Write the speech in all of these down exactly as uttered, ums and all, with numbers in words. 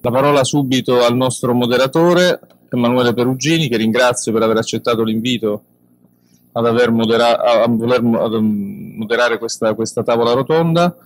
La parola subito al nostro moderatore, Emanuele Perugini, che ringrazio per aver accettato l'invito ad aver modera- a voler ad moderare questa, questa tavola rotonda.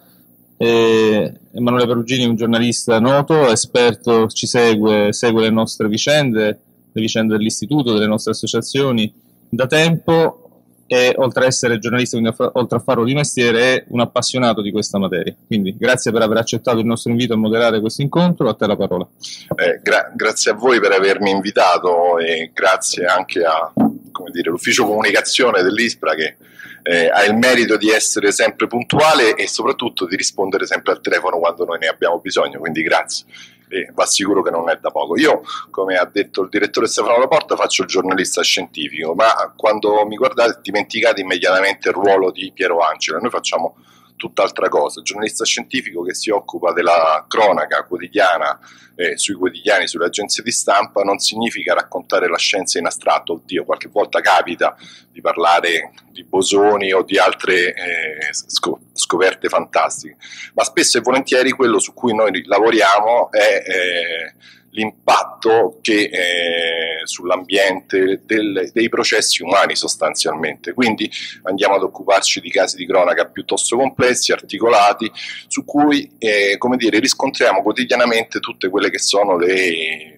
E Emanuele Perugini è un giornalista noto, esperto, ci segue, segue le nostre vicende, le vicende dell'istituto, delle nostre associazioni da tempo, e oltre a essere giornalista, quindi oltre a farlo di mestiere, è un appassionato di questa materia. Quindi grazie per aver accettato il nostro invito a moderare questo incontro. A te la parola. Eh, gra- grazie a voi per avermi invitato e grazie anche a, come dire, l'ufficio comunicazione dell'ISPRA che eh, ha il merito di essere sempre puntuale e soprattutto di rispondere sempre al telefono quando noi ne abbiamo bisogno, quindi grazie. E va sicuro che non è da poco. Io, come ha detto il direttore Stefano Laporta, faccio il giornalista scientifico, ma quando mi guardate dimenticate immediatamente il ruolo di Piero Angela. Noi facciamo tutt'altra cosa, il giornalista scientifico che si occupa della cronaca quotidiana eh, sui quotidiani, sulle agenzie di stampa, non significa raccontare la scienza in astratto. Oddio, qualche volta capita di parlare di bosoni o di altre eh, scoperte fantastiche, ma spesso e volentieri quello su cui noi lavoriamo è eh, l'impatto che eh, sull'ambiente del, dei processi umani sostanzialmente. Quindi andiamo ad occuparci di casi di cronaca piuttosto complessi, articolati, su cui eh, come dire, riscontriamo quotidianamente tutte quelle che sono le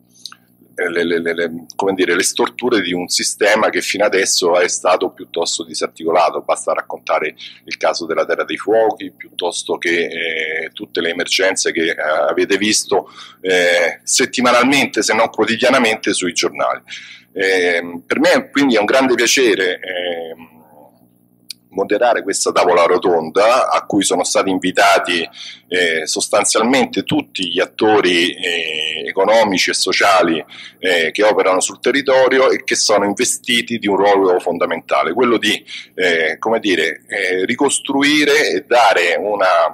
Le, le, le, come dire, le storture di un sistema che fino adesso è stato piuttosto disarticolato. Basta raccontare il caso della Terra dei Fuochi, piuttosto che eh, tutte le emergenze che eh, avete visto eh, settimanalmente, se non quotidianamente, sui giornali. Eh, per me quindi è un grande piacere eh, moderare questa tavola rotonda a cui sono stati invitati eh, sostanzialmente tutti gli attori eh, economici e sociali eh, che operano sul territorio e che sono investiti di un ruolo fondamentale, quello di eh, come dire, eh, ricostruire e dare una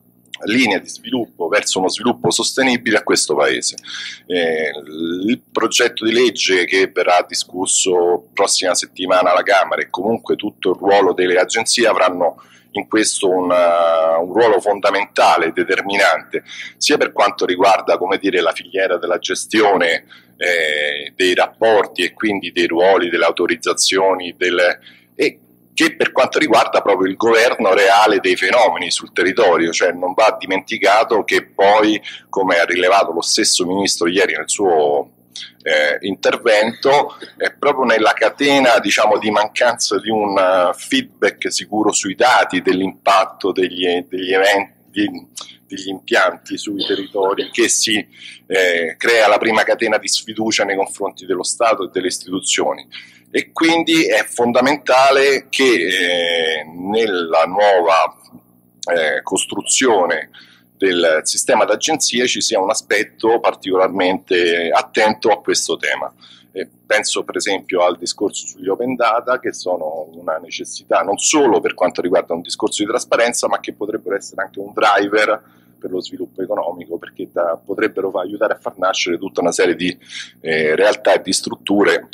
linea di sviluppo verso uno sviluppo sostenibile a questo paese. Eh, il progetto di legge che verrà discusso prossima settimana alla Camera e comunque tutto il ruolo delle agenzie avranno in questo una, un ruolo fondamentale, determinante, sia per quanto riguarda, come dire, la filiera della gestione eh, dei rapporti e quindi dei ruoli, delle autorizzazioni, delle, e che per quanto riguarda proprio il governo reale dei fenomeni sul territorio. Cioè non va dimenticato che poi, come ha rilevato lo stesso Ministro ieri nel suo eh, intervento, è proprio nella catena, diciamo, di mancanza di un uh, feedback sicuro sui dati dell'impatto degli, degli eventi, degli impianti sui territori, che si eh, crea la prima catena di sfiducia nei confronti dello Stato e delle istituzioni. E quindi è fondamentale che eh, nella nuova eh, costruzione del sistema d'agenzie ci sia un aspetto particolarmente attento a questo tema. E penso per esempio al discorso sugli open data, che sono una necessità non solo per quanto riguarda un discorso di trasparenza, ma che potrebbero essere anche un driver per lo sviluppo economico, perché da, potrebbero aiutare a far nascere tutta una serie di eh, realtà e di strutture.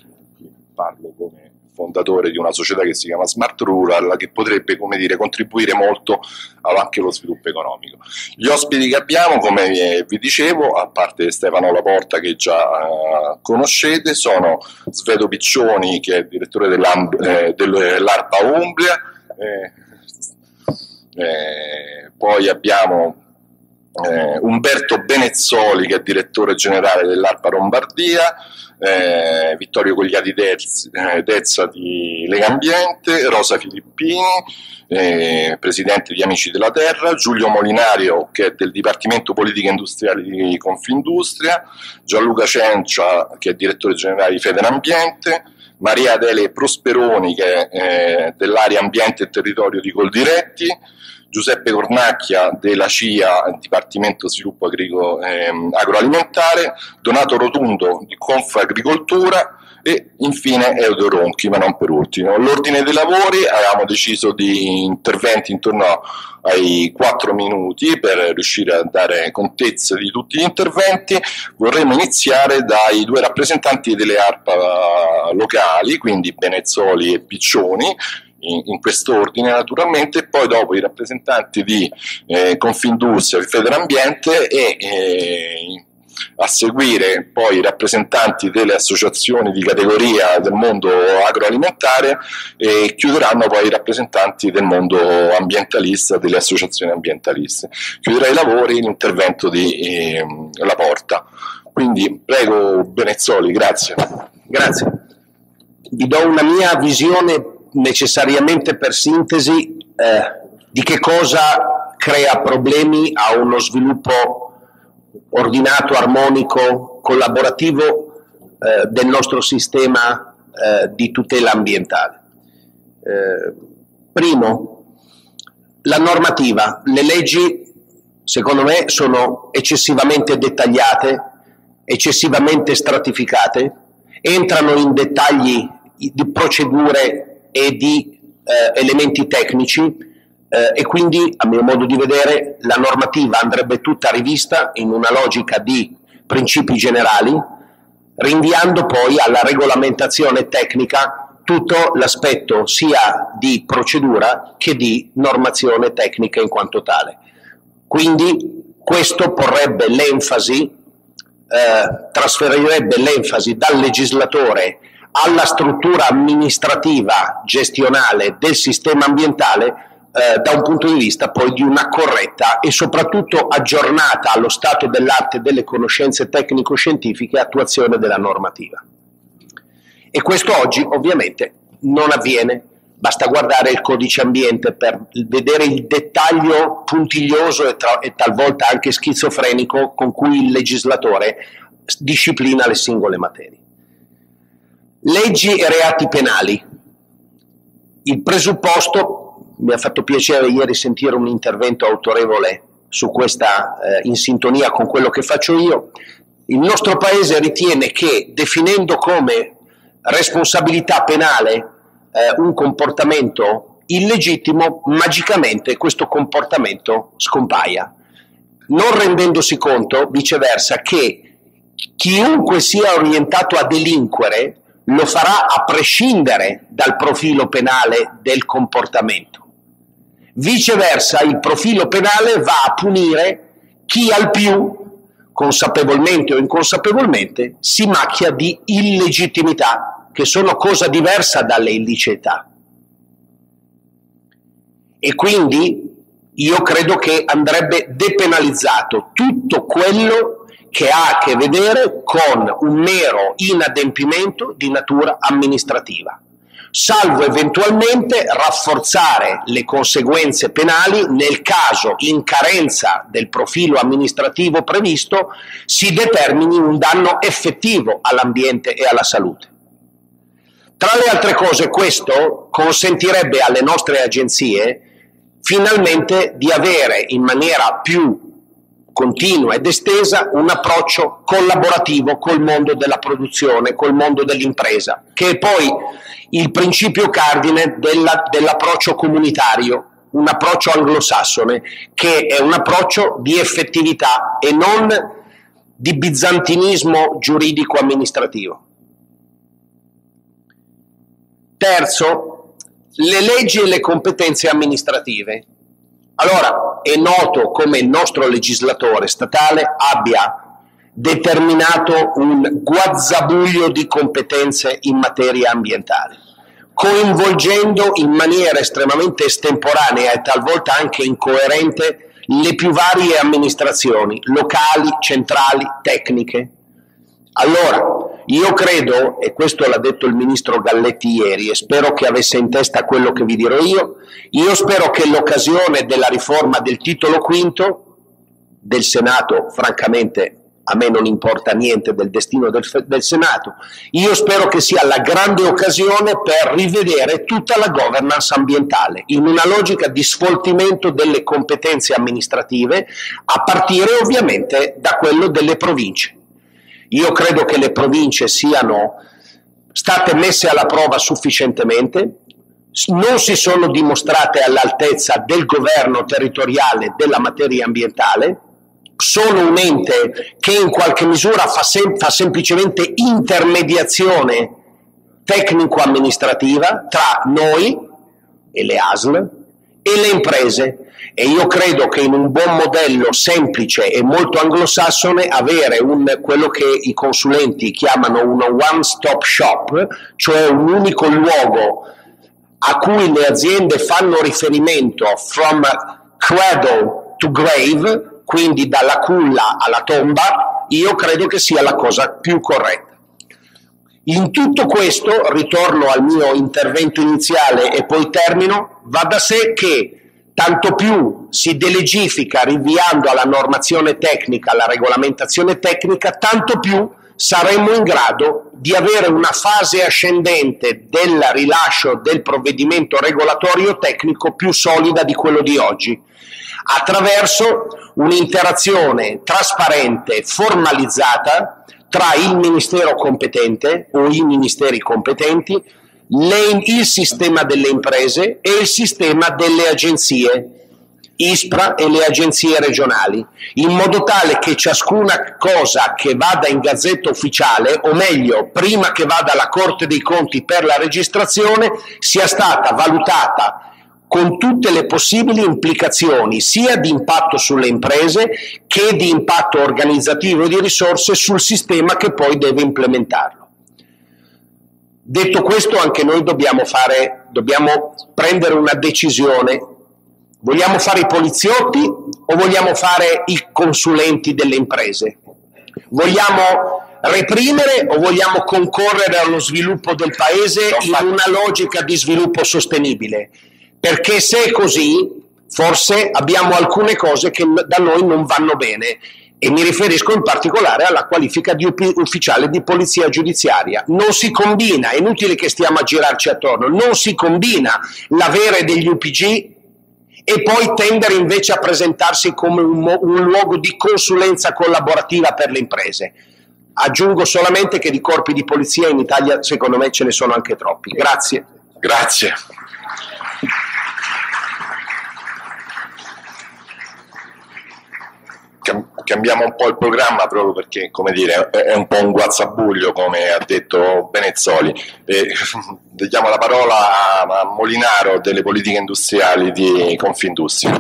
Parlo come fondatore di una società che si chiama Smart Rural, che potrebbe, come dire, contribuire molto anche allo sviluppo economico. Gli ospiti che abbiamo, come vi dicevo, a parte Stefano Laporta che già uh, conoscete, sono Sveto Piccioni, che è direttore eh, dell'ARPA Umbria, eh, eh, poi abbiamo eh, Umberto Benezzoli, che è direttore generale dell'ARPA Lombardia, Eh, Vittorio Cogliati Dezza di Legambiente, Rosa Filippini, eh, presidente di Amici della Terra, Giulio Molinario, che è del Dipartimento Politiche Industriali di Confindustria, Gianluca Cencia, che è direttore generale di Federambiente, Maria Adele Prosperoni, che è eh, dell'area ambiente e territorio di Coldiretti, Giuseppe Cornacchia della C I A, Dipartimento Sviluppo Agrico, ehm, Agroalimentare, Donato Rotundo di Confagricoltura e infine Eudo Ronchi, ma non per ultimo. L'ordine dei lavori: avevamo deciso di interventi intorno ai quattro minuti per riuscire a dare contezza di tutti gli interventi. Vorremmo iniziare dai due rappresentanti delle ARPA locali, quindi Benezzoli e Piccioni, in, in quest'ordine naturalmente, e poi dopo i rappresentanti di eh, Confindustria e Federambiente e eh, a seguire poi i rappresentanti delle associazioni di categoria del mondo agroalimentare e chiuderanno poi i rappresentanti del mondo ambientalista, delle associazioni ambientaliste. Chiuderà i lavori l'intervento di eh, Laporta. Quindi prego Benezzoli, grazie. Grazie. Vi do una mia visione necessariamente per sintesi eh, di che cosa crea problemi a uno sviluppo ordinato, armonico, collaborativo eh, del nostro sistema eh, di tutela ambientale. Eh, primo, la normativa. Le leggi, secondo me, sono eccessivamente dettagliate, eccessivamente stratificate, entrano in dettagli di procedure e di eh, elementi tecnici, Eh, e quindi, a mio modo di vedere, la normativa andrebbe tutta rivista in una logica di principi generali, rinviando poi alla regolamentazione tecnica tutto l'aspetto sia di procedura che di normazione tecnica in quanto tale. Quindi questo porrebbe l'enfasi, eh, trasferirebbe l'enfasi dal legislatore alla struttura amministrativa gestionale del sistema ambientale, Eh, da un punto di vista poi di una corretta e soprattutto aggiornata allo stato dell'arte delle conoscenze tecnico-scientifiche attuazione della normativa. E questo oggi ovviamente non avviene, basta guardare il codice ambiente per vedere il dettaglio puntiglioso e, tra, e talvolta anche schizofrenico con cui il legislatore disciplina le singole materie. Leggi e reati penali. Il presupposto, mi ha fatto piacere ieri sentire un intervento autorevole su questa, eh, in sintonia con quello che faccio io. Il nostro Paese ritiene che, definendo come responsabilità penale eh, un comportamento illegittimo, magicamente questo comportamento scompaia, non rendendosi conto, viceversa, che chiunque sia orientato a delinquere lo farà a prescindere dal profilo penale del comportamento. Viceversa, il profilo penale va a punire chi al più, consapevolmente o inconsapevolmente, si macchia di illegittimità, che sono cosa diversa dalle illiceità. E quindi io credo che andrebbe depenalizzato tutto quello che ha a che vedere con un mero inadempimento di natura amministrativa, salvo eventualmente rafforzare le conseguenze penali nel caso, in carenza del profilo amministrativo previsto, si determini un danno effettivo all'ambiente e alla salute. Tra le altre cose, questo consentirebbe alle nostre agenzie finalmente di avere in maniera più continua ed estesa un approccio collaborativo col mondo della produzione, col mondo dell'impresa, che è poi il principio cardine della, dell'approccio comunitario, un approccio anglosassone, che è un approccio di effettività e non di bizantinismo giuridico-amministrativo. Terzo, le leggi e le competenze amministrative. Allora, è noto come il nostro legislatore statale abbia determinato un guazzabuglio di competenze in materia ambientale, coinvolgendo in maniera estremamente estemporanea e talvolta anche incoerente le più varie amministrazioni, locali, centrali, tecniche. Allora, io credo, e questo l'ha detto il ministro Galletti ieri, e spero che avesse in testa quello che vi dirò io, io spero che l'occasione della riforma del titolo quinto del Senato, francamente a me non importa niente del destino del, del Senato, io spero che sia la grande occasione per rivedere tutta la governance ambientale in una logica di sfoltimento delle competenze amministrative, a partire ovviamente da quello delle province. Io credo che le province siano state messe alla prova sufficientemente, non si sono dimostrate all'altezza del governo territoriale della materia ambientale, sono un ente che in qualche misura fa, sem- fa semplicemente intermediazione tecnico-amministrativa tra noi e le A S L e le imprese. E io credo che in un buon modello semplice e molto anglosassone avere un, quello che i consulenti chiamano uno one-stop shop, cioè un unico luogo a cui le aziende fanno riferimento from cradle to grave, quindi dalla culla alla tomba, io credo che sia la cosa più corretta. In tutto questo, ritorno al mio intervento iniziale e poi termino, va da sé che tanto più si delegifica rinviando alla normazione tecnica, alla regolamentazione tecnica, tanto più saremmo in grado di avere una fase ascendente del rilascio del provvedimento regolatorio tecnico più solida di quello di oggi, attraverso un'interazione trasparente, formalizzata tra il Ministero competente o i Ministeri competenti, le, il sistema delle imprese e il sistema delle agenzie, ISPRA e le agenzie regionali, in modo tale che ciascuna cosa che vada in Gazzetta Ufficiale, o meglio, prima che vada alla Corte dei Conti per la registrazione, sia stata valutata con tutte le possibili implicazioni, sia di impatto sulle imprese che di impatto organizzativo e di risorse sul sistema che poi deve implementarlo. Detto questo, anche noi dobbiamo fare, dobbiamo prendere una decisione. Vogliamo fare i poliziotti o vogliamo fare i consulenti delle imprese? Vogliamo reprimere o vogliamo concorrere allo sviluppo del paese in una logica di sviluppo sostenibile? Perché se è così, forse abbiamo alcune cose che da noi non vanno bene, e mi riferisco in particolare alla qualifica di ufficiale di polizia giudiziaria. Non si combina, è inutile che stiamo a girarci attorno, non si combina l'avere degli U P G e poi tendere invece a presentarsi come un, un luogo di consulenza collaborativa per le imprese. Aggiungo solamente che di corpi di polizia in Italia secondo me ce ne sono anche troppi. Grazie. Grazie. Cambiamo un po' il programma proprio perché, come dire, è un po' un guazzabuglio, come ha detto Benezzoli. E, diamo la parola a Molinaro delle politiche industriali di Confindustria.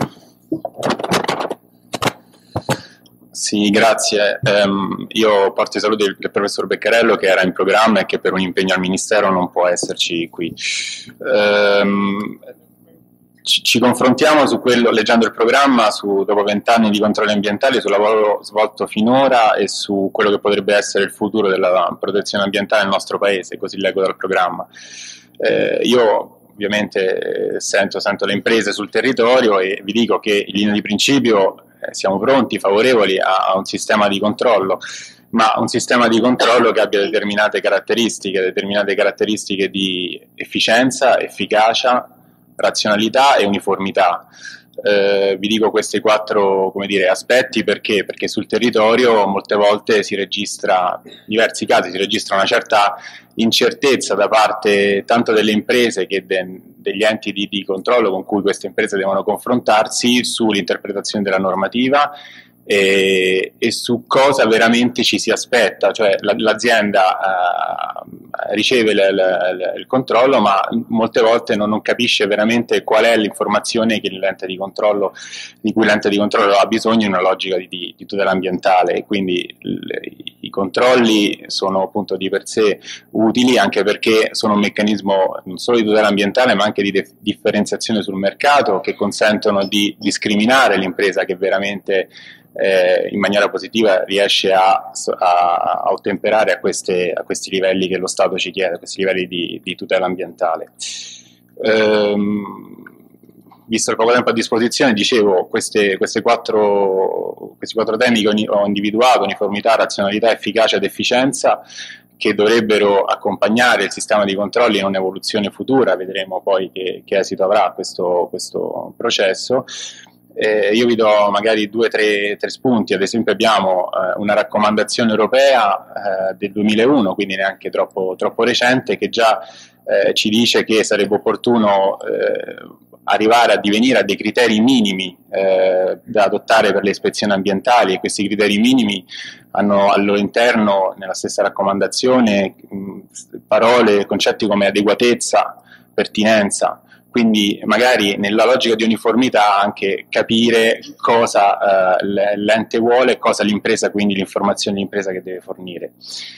Sì, grazie. Um, io porto i saluti del, del professor Beccarello, che era in programma e che per un impegno al Ministero non può esserci qui. Um, Ci, ci confrontiamo su quello, leggendo il programma, su, dopo vent'anni di controlli ambientali, sul lavoro svolto finora e su quello che potrebbe essere il futuro della protezione ambientale nel nostro paese, così leggo dal programma. Eh, io ovviamente sento, sento le imprese sul territorio e vi dico che in linea di principio eh, siamo pronti, favorevoli a, a un sistema di controllo, ma un sistema di controllo che abbia determinate caratteristiche, determinate caratteristiche di efficienza, efficacia, razionalità e uniformità. Eh, vi dico questi quattro, come dire, aspetti perché? Perché sul territorio molte volte si registra, in diversi casi si registra una certa incertezza da parte tanto delle imprese che de, degli enti di, di controllo con cui queste imprese devono confrontarsi sull'interpretazione della normativa e, e su cosa veramente ci si aspetta, cioè la, l'azienda uh, riceve le, le, le, il controllo, ma molte volte non, non capisce veramente qual è l'informazione che l'ente di controllo, di cui l'ente di controllo ha bisogno in una logica di, di, di tutela ambientale, e quindi le, i controlli sono appunto di per sé utili anche perché sono un meccanismo non solo di tutela ambientale ma anche di de- differenziazione sul mercato, che consentono di discriminare l'impresa che veramente Eh, in maniera positiva riesce a, a, a ottemperare a, queste, a questi livelli che lo Stato ci chiede, a questi livelli di, di tutela ambientale. Ehm, visto il poco tempo a disposizione, dicevo, queste, queste quattro, questi quattro temi che ho individuato, uniformità, razionalità, efficacia ed efficienza, che dovrebbero accompagnare il sistema di controlli in un'evoluzione futura, vedremo poi che, che esito avrà questo, questo processo. Eh, io vi do magari due o tre, tre spunti. Ad esempio abbiamo eh, una raccomandazione europea eh, del duemilauno, quindi neanche troppo, troppo recente, che già eh, ci dice che sarebbe opportuno eh, arrivare a divenire a dei criteri minimi eh, da adottare per le ispezioni ambientali, e questi criteri minimi hanno al loro interno, nella stessa raccomandazione, mh, parole, concetti come adeguatezza, pertinenza, quindi magari nella logica di uniformità anche capire cosa uh, l'ente vuole e cosa l'impresa, quindi l'informazione dell'impresa che deve fornire.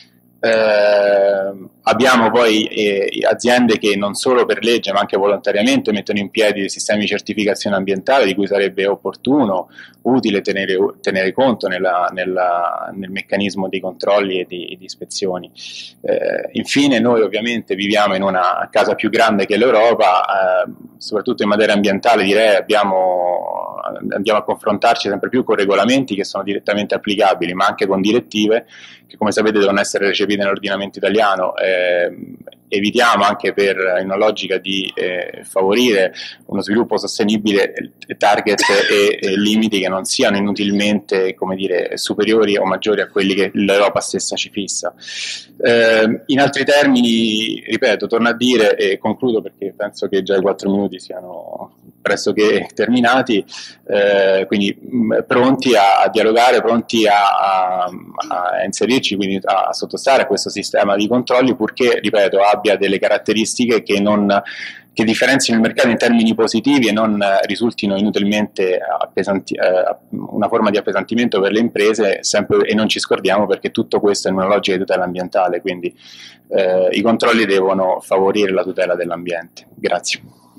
Eh, abbiamo poi eh, aziende che non solo per legge ma anche volontariamente mettono in piedi dei sistemi di certificazione ambientale di cui sarebbe opportuno, utile tenere, tenere conto nella, nella, nel meccanismo dei controlli e di, di ispezioni. Eh, infine noi ovviamente viviamo in una casa più grande che l'Europa, eh, soprattutto in materia ambientale direi abbiamo, andiamo a confrontarci sempre più con regolamenti che sono direttamente applicabili ma anche con direttive che come sapete devono essere recepite nell'ordinamento italiano. Eh, evitiamo anche per in una logica di eh, favorire uno sviluppo sostenibile target e, e limiti che non siano inutilmente, come dire, superiori o maggiori a quelli che l'Europa stessa ci fissa. Eh, in altri termini, ripeto, torno a dire e concludo perché penso che già i quattro minuti siano pressoché terminati, eh, quindi mh, pronti a, a dialogare, pronti a, a, a inserirci, quindi a, a sottostare a questo sistema di controlli, purché, ripeto, abbia delle caratteristiche che non che differenzino il mercato in termini positivi e non eh, risultino inutilmente appesanti, eh, una forma di appesantimento per le imprese, sempre, e non ci scordiamo perché tutto questo è in una logica di tutela ambientale, quindi eh, i controlli devono favorire la tutela dell'ambiente. Grazie.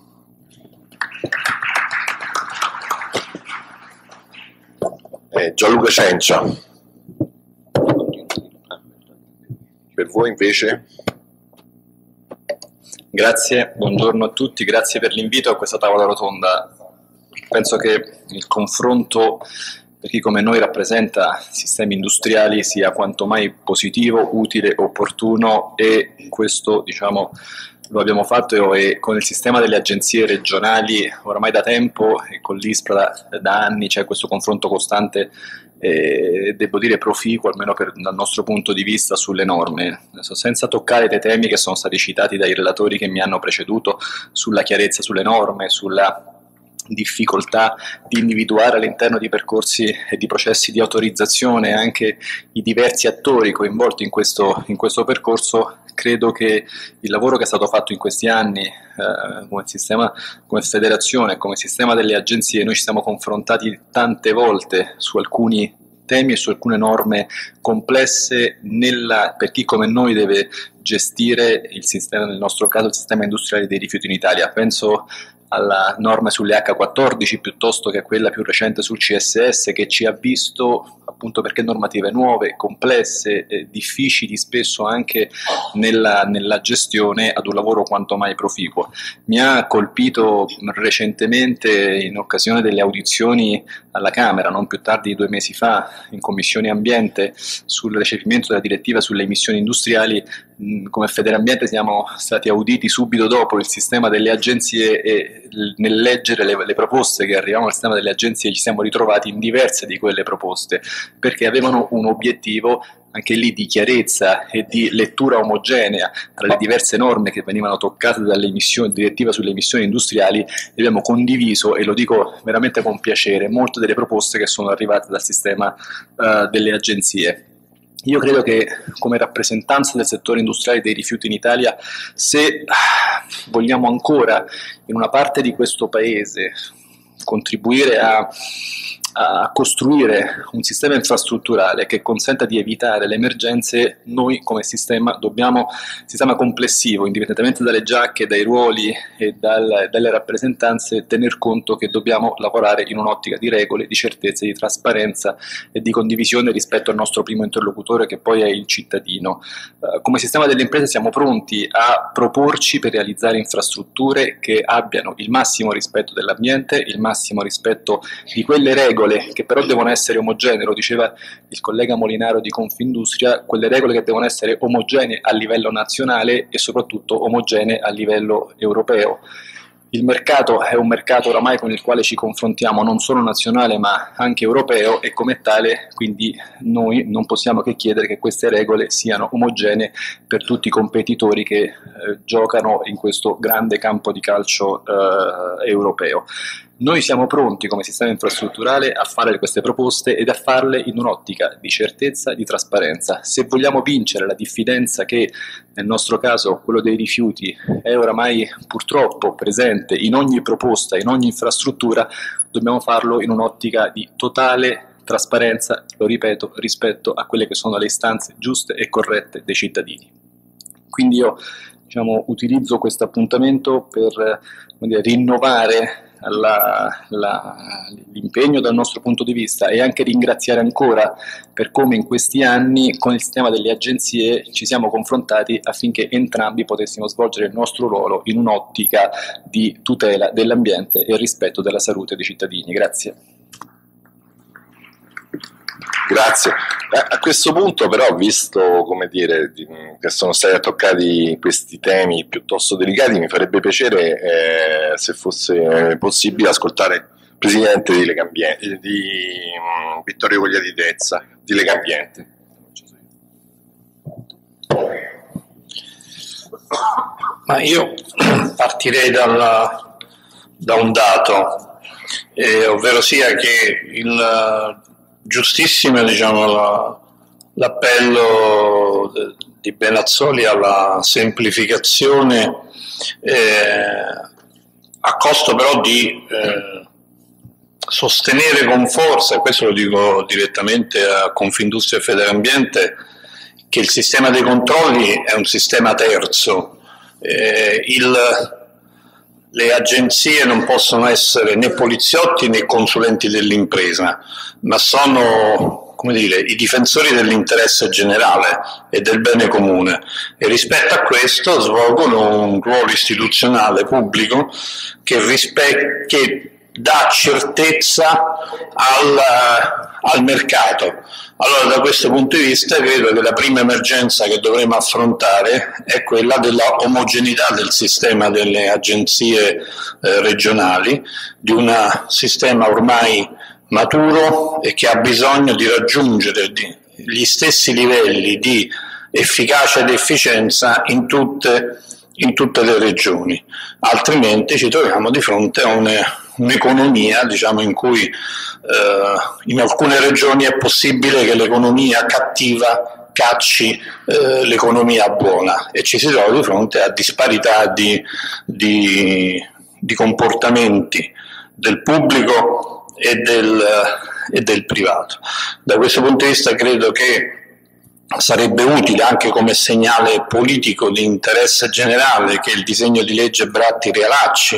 Eh, Gianluca Cencia. Per voi invece? Grazie, buongiorno a tutti, grazie per l'invito a questa tavola rotonda. Penso che il confronto per chi come noi rappresenta sistemi industriali sia quanto mai positivo, utile, opportuno, e questo, diciamo, lo abbiamo fatto e con il sistema delle agenzie regionali oramai da tempo e con l'ISPRA da, da anni c'è questo confronto costante e devo dire proficuo, almeno per, dal nostro punto di vista, sulle norme. Adesso, senza toccare dei temi che sono stati citati dai relatori che mi hanno preceduto sulla chiarezza sulle norme, sulla difficoltà di individuare all'interno di percorsi e di processi di autorizzazione anche i diversi attori coinvolti in questo, in questo percorso, credo che il lavoro che è stato fatto in questi anni eh, come sistema, come federazione, come sistema delle agenzie, noi ci siamo confrontati tante volte su alcuni temi e su alcune norme complesse nella, per chi come noi deve gestire il sistema, nel nostro caso il sistema industriale dei rifiuti in Italia. Penso alla norma sulle acca quattordici piuttosto che a quella più recente sul C S S, che ci ha visto, appunto perché normative nuove, complesse, eh, difficili spesso anche nella, nella gestione, ad un lavoro quanto mai proficuo. Mi ha colpito recentemente in occasione delle audizioni alla Camera, non più tardi di due mesi fa, in Commissione Ambiente, sul recepimento della direttiva sulle emissioni industriali. Come Federambiente siamo stati auditi subito dopo il sistema delle agenzie e nel leggere le, le proposte che arrivavano al sistema delle agenzie ci siamo ritrovati in diverse di quelle proposte, perché avevano un obiettivo anche lì di chiarezza e di lettura omogenea tra le diverse norme che venivano toccate dalle emissioni, direttiva sulle emissioni industriali, e abbiamo condiviso, e lo dico veramente con piacere, molte delle proposte che sono arrivate dal sistema uh, delle agenzie. Io credo che come rappresentanza del settore industriale dei rifiuti in Italia, se vogliamo ancora in una parte di questo Paese contribuire a, a costruire un sistema infrastrutturale che consenta di evitare le emergenze, noi come sistema dobbiamo, sistema complessivo, indipendentemente dalle giacche, dai ruoli e dal, dalle rappresentanze, tener conto che dobbiamo lavorare in un'ottica di regole, di certezze, di trasparenza e di condivisione rispetto al nostro primo interlocutore, che poi è il cittadino. Uh, come sistema delle imprese siamo pronti a proporci per realizzare infrastrutture che abbiano il massimo rispetto dell'ambiente, il massimo rispetto di quelle regole che però devono essere omogenee, lo diceva il collega Molinaro di Confindustria, quelle regole che devono essere omogenee a livello nazionale e soprattutto omogenee a livello europeo. Il mercato è un mercato oramai con il quale ci confrontiamo, non solo nazionale ma anche europeo, e come tale quindi noi non possiamo che chiedere che queste regole siano omogenee per tutti i competitori che eh, giocano in questo grande campo di calcio eh, europeo. Noi siamo pronti come sistema infrastrutturale a fare queste proposte ed a farle in un'ottica di certezza, di trasparenza. Se vogliamo vincere la diffidenza che nel nostro caso, quello dei rifiuti, è oramai purtroppo presente in ogni proposta, in ogni infrastruttura, dobbiamo farlo in un'ottica di totale trasparenza, lo ripeto, rispetto a quelle che sono le istanze giuste e corrette dei cittadini. Quindi io diciamo, utilizzo questo appuntamento per come dire, rinnovare La, la, l'impegno dal nostro punto di vista e anche ringraziare ancora per come in questi anni con il sistema delle agenzie ci siamo confrontati affinché entrambi potessimo svolgere il nostro ruolo in un'ottica di tutela dell'ambiente e rispetto della salute dei cittadini. Grazie. Grazie. A questo punto però, visto come dire, che sono stati toccati questi temi piuttosto delicati, mi farebbe piacere eh, se fosse possibile ascoltare il Presidente di Legambiente, di um, Vittorio Cogliatitezza, di Legambiente. Ma io partirei dalla, da un dato, eh, ovvero sia che il giustissimo diciamo, la, l'appello di Benazzoli alla semplificazione eh, a costo però di eh, sostenere con forza, e questo lo dico direttamente a Confindustria e Federambiente, che il sistema dei controlli è un sistema terzo. Eh, il, le agenzie non possono essere né poliziotti né consulenti dell'impresa, ma sono, come dire, i difensori dell'interesse generale e del bene comune, e rispetto a questo svolgono un ruolo istituzionale pubblico che, rispe- che dà certezza al, al mercato. Allora, da questo punto di vista credo che la prima emergenza che dovremo affrontare è quella della omogeneità del sistema delle agenzie eh, regionali, di un sistema ormai maturo e che ha bisogno di raggiungere di, gli stessi livelli di efficacia ed efficienza in tutte, in tutte le regioni, altrimenti ci troviamo di fronte a une, un'economia diciamo, in cui eh, in alcune regioni è possibile che l'economia cattiva cacci eh, l'economia buona, e ci si trova di fronte a disparità di, di, di comportamenti del pubblico e del, e del privato. Da questo punto di vista credo che sarebbe utile anche come segnale politico di interesse generale che il disegno di legge Bratti Realacci,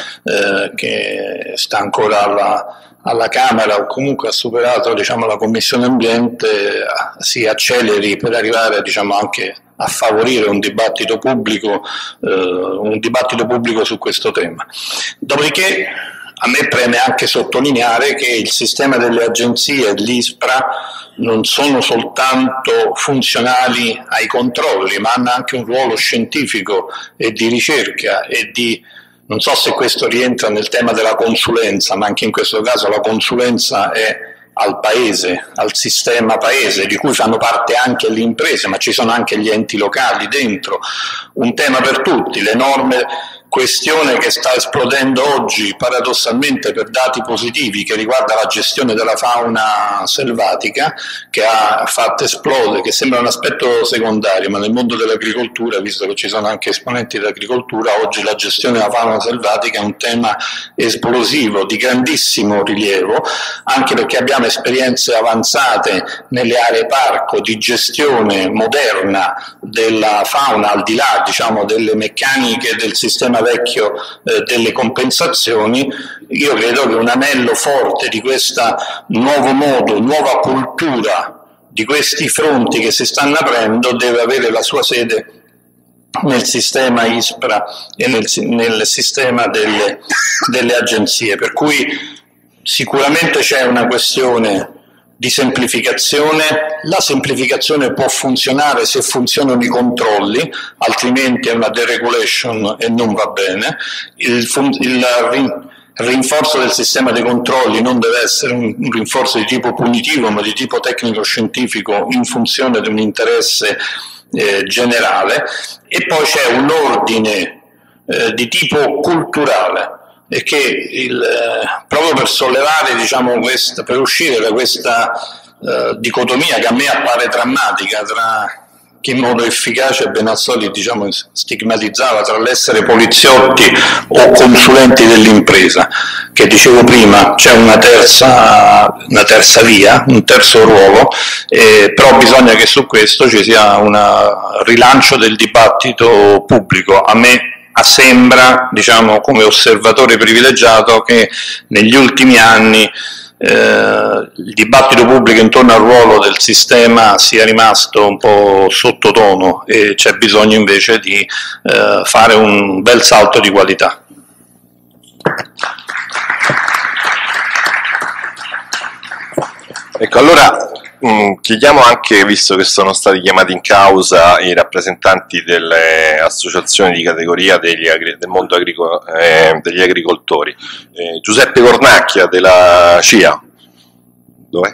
eh, che sta ancora alla, alla Camera o comunque ha superato diciamo, la Commissione Ambiente, si acceleri per arrivare diciamo, anche a favorire un dibattito pubblico, eh, un dibattito pubblico su questo tema. Dopodiché a me preme anche sottolineare che il sistema delle agenzie e l'ISPRA non sono soltanto funzionali ai controlli, ma hanno anche un ruolo scientifico e di ricerca e di, non so se questo rientra nel tema della consulenza, ma anche in questo caso la consulenza è al paese, al sistema paese, di cui fanno parte anche le imprese, ma ci sono anche gli enti locali dentro. Un tema per tutti, l'enorme questione che sta esplodendo oggi paradossalmente per dati positivi che riguarda la gestione della fauna selvatica, che ha fatto esplodere, che sembra un aspetto secondario, ma nel mondo dell'agricoltura, visto che ci sono anche esponenti dell'agricoltura, oggi la gestione della fauna selvatica è un tema esplosivo, di grandissimo rilievo, anche perché abbiamo esperienze avanzate nelle aree parco di gestione moderna della fauna, al di là diciamo, delle meccaniche del sistema vecchio eh, delle compensazioni. Io credo che un anello forte di questo nuovo modo, nuova cultura di questi fronti che si stanno aprendo deve avere la sua sede nel sistema ISPRA e nel, nel sistema delle, delle agenzie, per cui sicuramente c'è una questione di semplificazione. La semplificazione può funzionare se funzionano i controlli, altrimenti è una deregulation e non va bene. Il, il rinforzo del sistema dei controlli non deve essere un rinforzo di tipo punitivo, ma di tipo tecnico-scientifico in funzione di un interesse eh, generale. E poi c'è un ordine eh, di tipo culturale. è che il, eh, proprio per sollevare, diciamo, questa, per uscire da questa eh, dicotomia che a me appare drammatica tra chi in modo efficace Benazzoli, diciamo, stigmatizzava tra l'essere poliziotti o consulenti dell'impresa, che dicevo prima c'è una terza, una terza via, un terzo ruolo, eh, però bisogna che su questo ci sia un rilancio del dibattito pubblico. A me sembra, diciamo, come osservatore privilegiato, che negli ultimi anni Eh, il dibattito pubblico intorno al ruolo del sistema sia rimasto un po' sottotono e c'è bisogno invece di eh, fare un bel salto di qualità. Ecco, allora mh, chiediamo anche, visto che sono stati chiamati in causa i rappresentanti delle associazioni di categoria degli agri- del mondo agricolo, eh, degli agricoltori, eh, Giuseppe Cornacchia della C I A. Dov'è?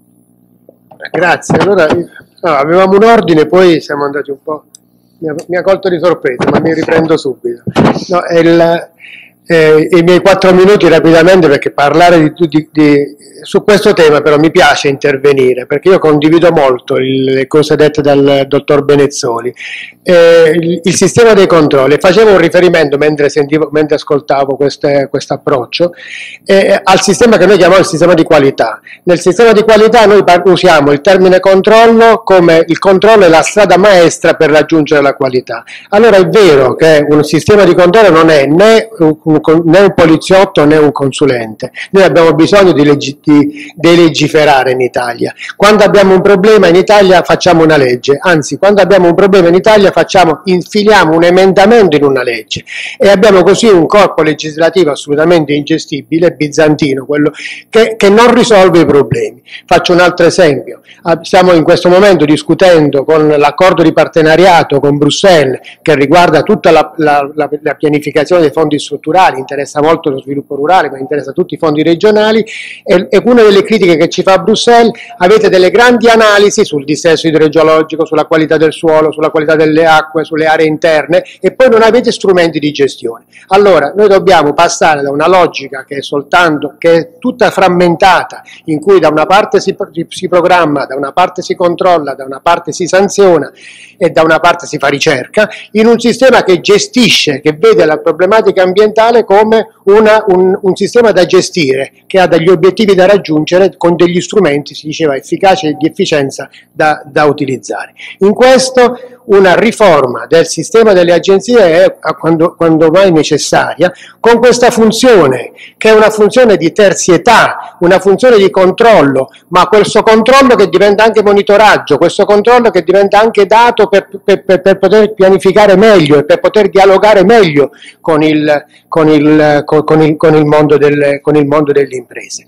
Ecco. Grazie, allora no, avevamo un ordine, poi siamo andati un po', mi ha, mi ha colto di sorpresa, ma mi riprendo subito. No, è il, eh, i miei quattro minuti rapidamente, perché parlare di, di, di su questo tema però mi piace intervenire, perché io condivido molto il, le cose dette dal dottor Benezzoli. Eh, il, il sistema dei controlli, facevo un riferimento mentre, sentivo, mentre ascoltavo questo approccio, eh, al sistema che noi chiamiamo il sistema di qualità. Nel sistema di qualità noi usiamo il termine controllo come il controllo è la strada maestra per raggiungere la qualità. Allora è vero che un sistema di controllo non è né un, un, né un poliziotto né un consulente. Noi abbiamo bisogno di legittimizzare, di legiferare in Italia. Quando abbiamo un problema in Italia facciamo una legge, anzi quando abbiamo un problema in Italia facciamo, infiliamo un emendamento in una legge e abbiamo così un corpo legislativo assolutamente ingestibile, bizantino, quello che, che non risolve i problemi. Faccio un altro esempio, stiamo in questo momento discutendo con l'accordo di partenariato con Bruxelles che riguarda tutta la, la, la, la pianificazione dei fondi strutturali, interessa molto lo sviluppo rurale ma interessa tutti i fondi regionali e, e una delle critiche che ci fa Bruxelles: avete delle grandi analisi sul dissesto idrogeologico, sulla qualità del suolo, sulla qualità delle acque, sulle aree interne e poi non avete strumenti di gestione. Allora noi dobbiamo passare da una logica che è soltanto, che è tutta frammentata, in cui da una parte si, si programma, da una parte si controlla, da una parte si sanziona e da una parte si fa ricerca, in un sistema che gestisce, che vede la problematica ambientale come una, un, un sistema da gestire, che ha degli obiettivi da raggiungere con degli strumenti, si diceva, efficaci e di efficienza da, da utilizzare. In questo una riforma del sistema delle agenzie è quando, quando mai necessaria, con questa funzione, che è una funzione di terzietà, una funzione di controllo, ma questo controllo che diventa anche monitoraggio, questo controllo che diventa anche dato per, per, per poter pianificare meglio e per poter dialogare meglio con il, con il, con, con il, con il mondo del, con il mondo delle imprese.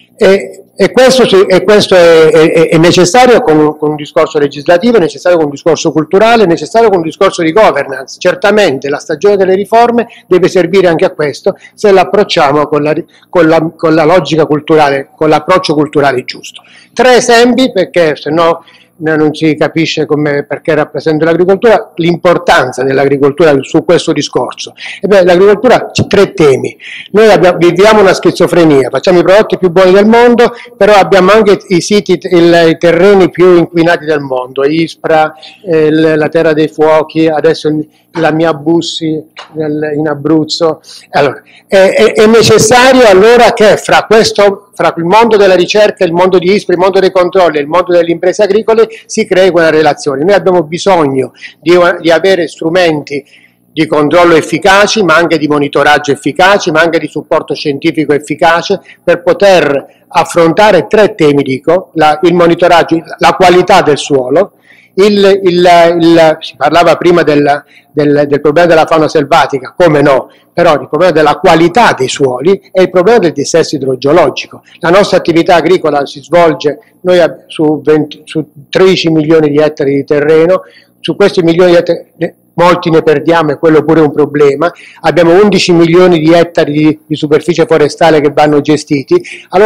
E, e questo, e questo è, è, è necessario con, con un discorso legislativo, è necessario con un discorso culturale, è necessario con un discorso di governance. Certamente la stagione delle riforme deve servire anche a questo, se l'approcciamo con la, con, la, con la logica culturale, con l'approccio culturale giusto. Tre esempi, perché se no non si capisce come, perché rappresento l'agricoltura, l'importanza dell'agricoltura su questo discorso. Ebbene, l'agricoltura c'è tre temi. Noi abbiamo, viviamo una schizofrenia, facciamo i prodotti più buoni del mondo, però abbiamo anche i siti, il, i terreni più inquinati del mondo, Ispra, eh, la Terra dei Fuochi, adesso la mia Bussi nel, in Abruzzo. Allora, è, è, è necessario allora che fra questo, fra il mondo della ricerca, il mondo di Ispra, il mondo dei controlli e il mondo delle imprese agricole si crei quella relazione. Noi abbiamo bisogno di, di avere strumenti di controllo efficaci, ma anche di monitoraggio efficaci, ma anche di supporto scientifico efficace per poter affrontare tre temi, dico, la, il monitoraggio, la qualità del suolo. Il, il, il, si parlava prima del, del, del problema della fauna selvatica, come no, però il problema della qualità dei suoli è il problema del dissesto idrogeologico. La nostra attività agricola si svolge, noi su, venti, su tredici milioni di ettari di terreno, su questi milioni di ettari molti ne perdiamo e quello pure è un problema, abbiamo undici milioni di ettari di, di superficie forestale che vanno gestiti. Allora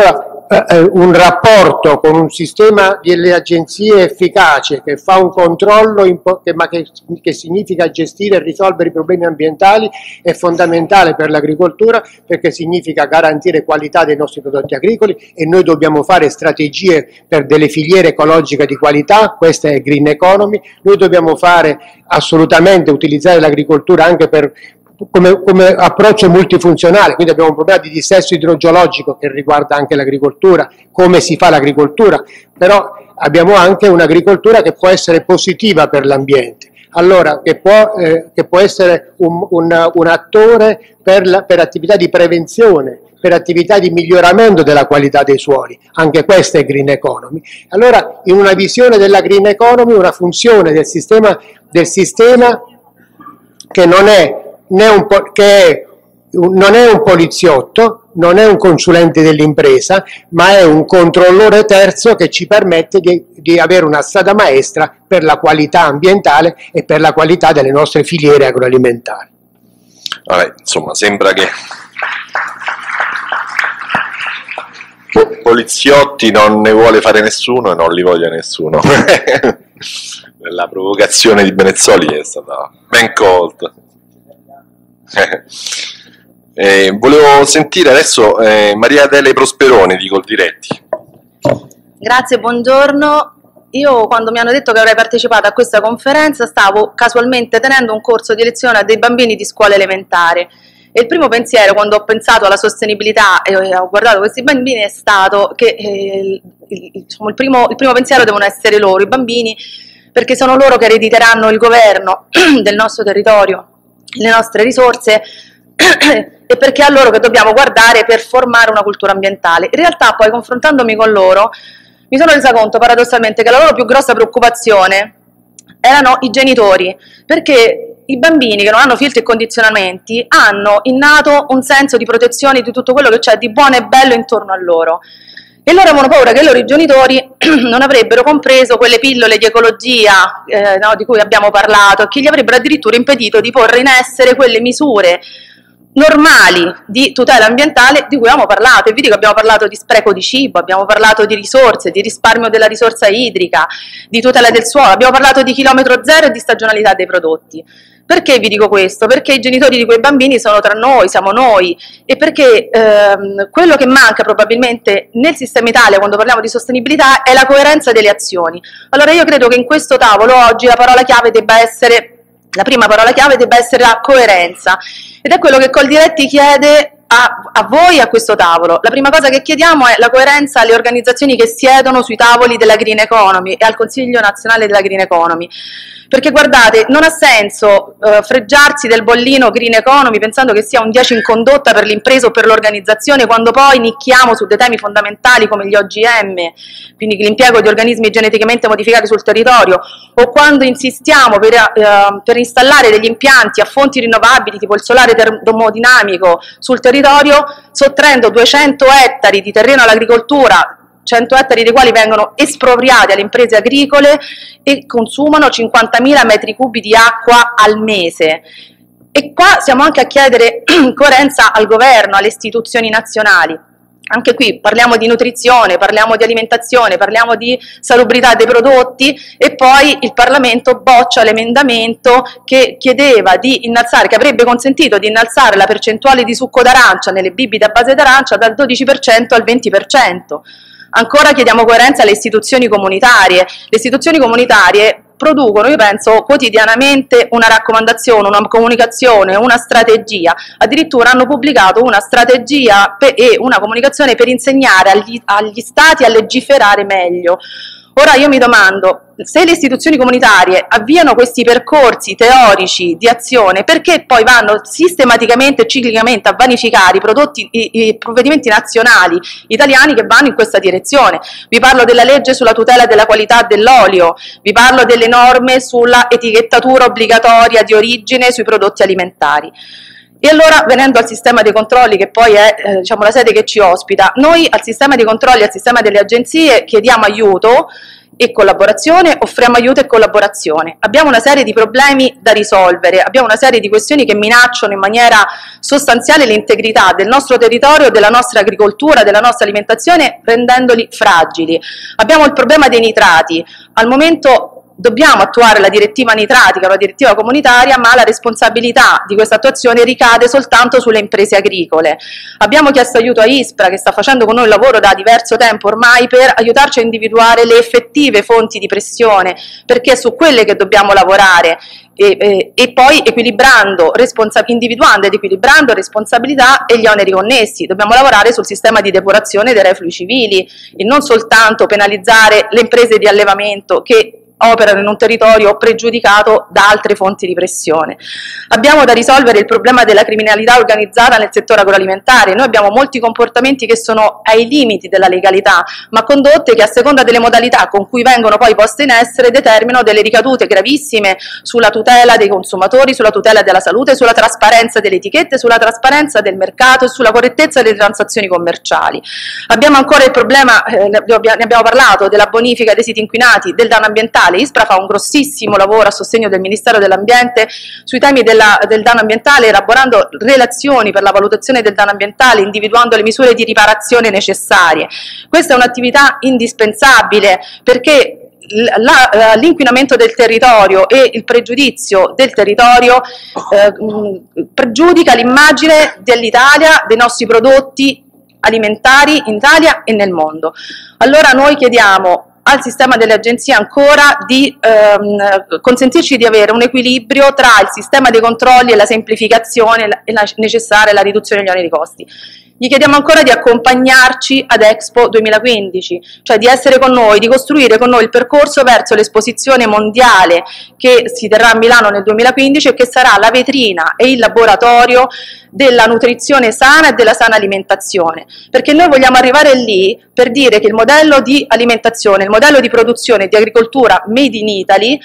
eh, un rapporto con un sistema delle agenzie efficace che fa un controllo, che, ma che, che significa gestire e risolvere i problemi ambientali, è fondamentale per l'agricoltura, perché significa garantire qualità dei nostri prodotti agricoli, e noi dobbiamo fare strategie per delle filiere ecologiche di qualità. Questa è green economy. Noi dobbiamo fare assolutamente utilizzare l'agricoltura anche per Come, come approccio multifunzionale, quindi abbiamo un problema di dissesto idrogeologico che riguarda anche l'agricoltura, come si fa l'agricoltura, però abbiamo anche un'agricoltura che può essere positiva per l'ambiente, allora che può, eh, che può essere un, un, un attore per, la, per attività di prevenzione, per attività di miglioramento della qualità dei suoli. Anche questa è green economy. Allora, in una visione della green economy, una funzione del sistema, del sistema che non è Né un po- che non è un poliziotto, non è un consulente dell'impresa, ma è un controllore terzo che ci permette di, di avere una strada maestra per la qualità ambientale e per la qualità delle nostre filiere agroalimentari. Vabbè, insomma, sembra che poliziotti non ne vuole fare nessuno e non li voglia nessuno. La provocazione di Benezzoli è stata ben colta. Eh, volevo sentire adesso eh, Maria Adele Prosperoni di Coldiretti. Grazie, buongiorno. Io quando mi hanno detto che avrei partecipato a questa conferenza stavo casualmente tenendo un corso di lezione a dei bambini di scuola elementare, e il primo pensiero quando ho pensato alla sostenibilità e ho guardato questi bambini è stato che eh, il, diciamo, il, primo, il primo pensiero devono essere loro, i bambini, perché sono loro che erediteranno il governo del nostro territorio, le nostre risorse, e perché è a loro che dobbiamo guardare per formare una cultura ambientale. In realtà poi, confrontandomi con loro, mi sono resa conto paradossalmente che la loro più grossa preoccupazione erano i genitori, perché i bambini che non hanno filtri e condizionamenti hanno innato un senso di protezione di tutto quello che c'è di buono e bello intorno a loro. E loro avevano paura che i loro genitori non avrebbero compreso quelle pillole di ecologia eh, no, di cui abbiamo parlato, e che gli avrebbero addirittura impedito di porre in essere quelle misure normali di tutela ambientale di cui abbiamo parlato. E vi dico, abbiamo parlato di spreco di cibo, abbiamo parlato di risorse, di risparmio della risorsa idrica, di tutela del suolo, abbiamo parlato di chilometro zero e di stagionalità dei prodotti. Perché vi dico questo? Perché i genitori di quei bambini sono tra noi, siamo noi, e perché ehm, quello che manca probabilmente nel sistema Italia quando parliamo di sostenibilità è la coerenza delle azioni. Allora io credo che in questo tavolo oggi la parola chiave debba essere, la prima parola chiave debba essere la coerenza, ed è quello che Coldiretti chiede a, a voi a questo tavolo. La prima cosa che chiediamo è la coerenza alle organizzazioni che siedono sui tavoli della Green Economy e al Consiglio Nazionale della Green Economy. Perché guardate, non ha senso uh, freggiarsi del bollino Green Economy pensando che sia un dieci in condotta per l'impresa o per l'organizzazione, quando poi nicchiamo su dei temi fondamentali come gli O G M, quindi l'impiego di organismi geneticamente modificati sul territorio, o quando insistiamo per, uh, per installare degli impianti a fonti rinnovabili tipo il solare termodinamico sul territorio, sottraendo duecento ettari di terreno all'agricoltura, cento ettari dei quali vengono espropriati alle imprese agricole e consumano cinquantamila metri cubi di acqua al mese. E qua siamo anche a chiedere coerenza al governo, alle istituzioni nazionali. Anche qui parliamo di nutrizione, parliamo di alimentazione, parliamo di salubrità dei prodotti, e poi il Parlamento boccia l'emendamento che chiedeva di innalzare, che avrebbe consentito di innalzare la percentuale di succo d'arancia nelle bibite a base d'arancia dal dodici per cento al venti per cento. Ancora chiediamo coerenza alle istituzioni comunitarie. Le istituzioni comunitarie producono, io penso, quotidianamente una raccomandazione, una comunicazione, una strategia. Addirittura hanno pubblicato una strategia e una comunicazione per insegnare agli, agli stati a legiferare meglio. Ora io mi domando, se le istituzioni comunitarie avviano questi percorsi teorici di azione, perché poi vanno sistematicamente e ciclicamente a vanificare i, prodotti, i, i provvedimenti nazionali italiani che vanno in questa direzione? Vi parlo della legge sulla tutela della qualità dell'olio, vi parlo delle norme sulla etichettatura obbligatoria di origine sui prodotti alimentari. E allora, venendo al sistema dei controlli, che poi è eh, diciamo, la sede che ci ospita, noi al sistema dei controlli, al sistema delle agenzie chiediamo aiuto, e collaborazione, offriamo aiuto e collaborazione. Abbiamo una serie di problemi da risolvere, abbiamo una serie di questioni che minacciano in maniera sostanziale l'integrità del nostro territorio, della nostra agricoltura, della nostra alimentazione, rendendoli fragili. Abbiamo il problema dei nitrati. Al momento dobbiamo attuare la direttiva nitratica, una direttiva comunitaria, ma la responsabilità di questa attuazione ricade soltanto sulle imprese agricole. Abbiamo chiesto aiuto a ISPRA, che sta facendo con noi un lavoro da diverso tempo ormai, per aiutarci a individuare le effettive fonti di pressione, perché è su quelle che dobbiamo lavorare. E, e, e poi equilibrando, individuando ed equilibrando responsabilità e gli oneri connessi. Dobbiamo lavorare sul sistema di depurazione dei reflui civili e non soltanto penalizzare le imprese di allevamento che operano in un territorio pregiudicato da altre fonti di pressione. Abbiamo da risolvere il problema della criminalità organizzata nel settore agroalimentare. Noi abbiamo molti comportamenti che sono ai limiti della legalità, ma condotte che a seconda delle modalità con cui vengono poi poste in essere determinano delle ricadute gravissime sulla tutela dei consumatori, sulla tutela della salute, sulla trasparenza delle etichette, sulla trasparenza del mercato e sulla correttezza delle transazioni commerciali. Abbiamo ancora il problema, eh, ne abbiamo parlato, della bonifica dei siti inquinati, del danno ambientale. ISPRA fa un grossissimo lavoro a sostegno del Ministero dell'Ambiente sui temi della, del danno ambientale, elaborando relazioni per la valutazione del danno ambientale, individuando le misure di riparazione necessarie. Questa è un'attività indispensabile perché l'inquinamento del territorio e il pregiudizio del territorio eh, pregiudica l'immagine dell'Italia, dei nostri prodotti alimentari in Italia e nel mondo. Allora noi chiediamo al sistema delle agenzie ancora di ehm, consentirci di avere un equilibrio tra il sistema dei controlli e la semplificazione e la necessaria la riduzione degli oneri costi. Gli chiediamo ancora di accompagnarci ad Expo duemilaquindici, cioè di essere con noi, di costruire con noi il percorso verso l'esposizione mondiale che si terrà a Milano nel duemilaquindici e che sarà la vetrina e il laboratorio della nutrizione sana e della sana alimentazione, perché noi vogliamo arrivare lì per dire che il modello di alimentazione, il modello di produzione e di agricoltura made in Italy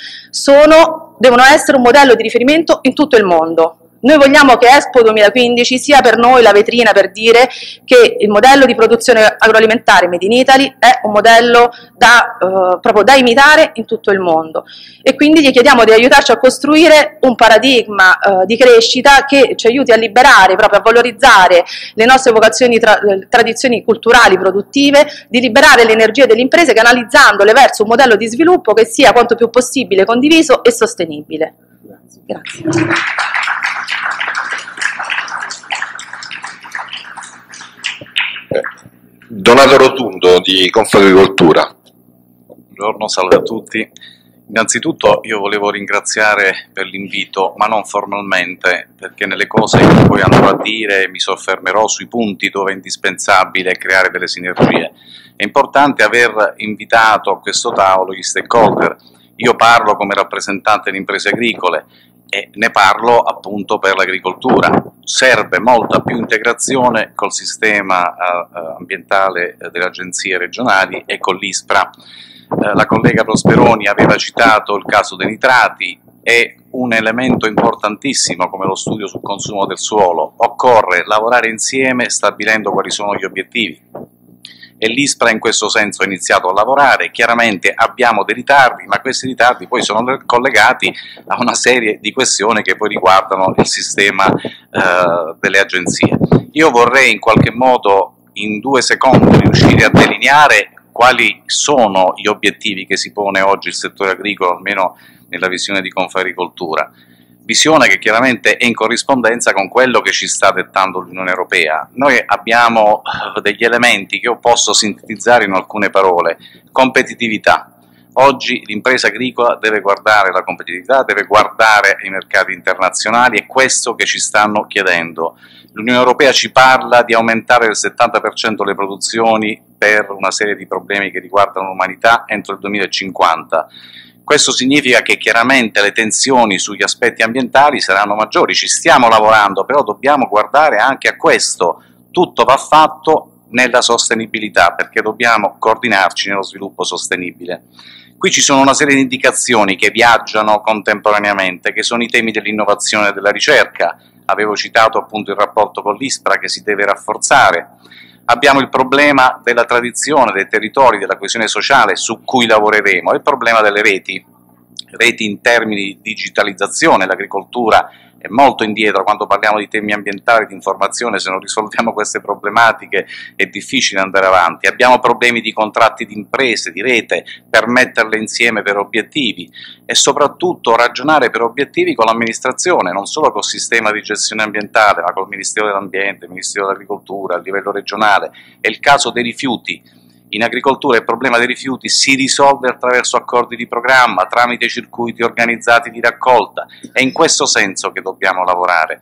sono, devono essere un modello di riferimento in tutto il mondo. Noi vogliamo che Expo duemilaquindici sia per noi la vetrina per dire che il modello di produzione agroalimentare Made in Italy è un modello da, eh, proprio da imitare in tutto il mondo. E quindi gli chiediamo di aiutarci a costruire un paradigma eh, di crescita che ci aiuti a liberare, proprio a valorizzare le nostre vocazioni, tra, tradizioni culturali produttive, di liberare le energie delle imprese canalizzandole verso un modello di sviluppo che sia quanto più possibile condiviso e sostenibile. Grazie. Donato Rotundo di Confagricoltura. Buongiorno, salve a tutti. Innanzitutto io volevo ringraziare per l'invito, ma non formalmente, perché nelle cose che poi andrò a dire mi soffermerò sui punti dove è indispensabile creare delle sinergie. È importante aver invitato a questo tavolo gli stakeholder. Io parlo come rappresentante di imprese agricole e ne parlo appunto per l'agricoltura. Serve molta più integrazione col sistema uh, ambientale delle agenzie regionali e con l'ISPRA. Uh, la collega Prosperoni aveva citato il caso dei nitrati, è un elemento importantissimo come lo studio sul consumo del suolo. Occorre lavorare insieme stabilendo quali sono gli obiettivi. E l'ISPRA in questo senso ha iniziato a lavorare. Chiaramente abbiamo dei ritardi, ma questi ritardi poi sono collegati a una serie di questioni che poi riguardano il sistema eh, delle agenzie. Io vorrei in qualche modo in due secondi riuscire a delineare quali sono gli obiettivi che si pone oggi il settore agricolo, almeno nella visione di Confagricoltura. Visione che chiaramente è in corrispondenza con quello che ci sta dettando l'Unione Europea. Noi abbiamo degli elementi che io posso sintetizzare in alcune parole. Competitività. Oggi l'impresa agricola deve guardare la competitività, deve guardare i mercati internazionali, è questo che ci stanno chiedendo. L'Unione Europea ci parla di aumentare del settanta per cento le produzioni per una serie di problemi che riguardano l'umanità entro il duemilacinquanta. Questo significa che chiaramente le tensioni sugli aspetti ambientali saranno maggiori, ci stiamo lavorando, però dobbiamo guardare anche a questo. Tutto va fatto nella sostenibilità, perché dobbiamo coordinarci nello sviluppo sostenibile. Qui ci sono una serie di indicazioni che viaggiano contemporaneamente, che sono i temi dell'innovazione e della ricerca. Avevo citato appunto il rapporto con l'ISPRA che si deve rafforzare. Abbiamo il problema della tradizione, dei territori, della coesione sociale su cui lavoreremo, e il problema delle reti, reti in termini di digitalizzazione. L'agricoltura è molto indietro quando parliamo di temi ambientali, di informazione. Se non risolviamo queste problematiche è difficile andare avanti. Abbiamo problemi di contratti di imprese, di rete, per metterle insieme per obiettivi, e soprattutto ragionare per obiettivi con l'amministrazione, non solo col sistema di gestione ambientale, ma col Ministero dell'Ambiente, il Ministero dell'Agricoltura, a livello regionale. È il caso dei rifiuti. In agricoltura il problema dei rifiuti si risolve attraverso accordi di programma, tramite circuiti organizzati di raccolta. È in questo senso che dobbiamo lavorare.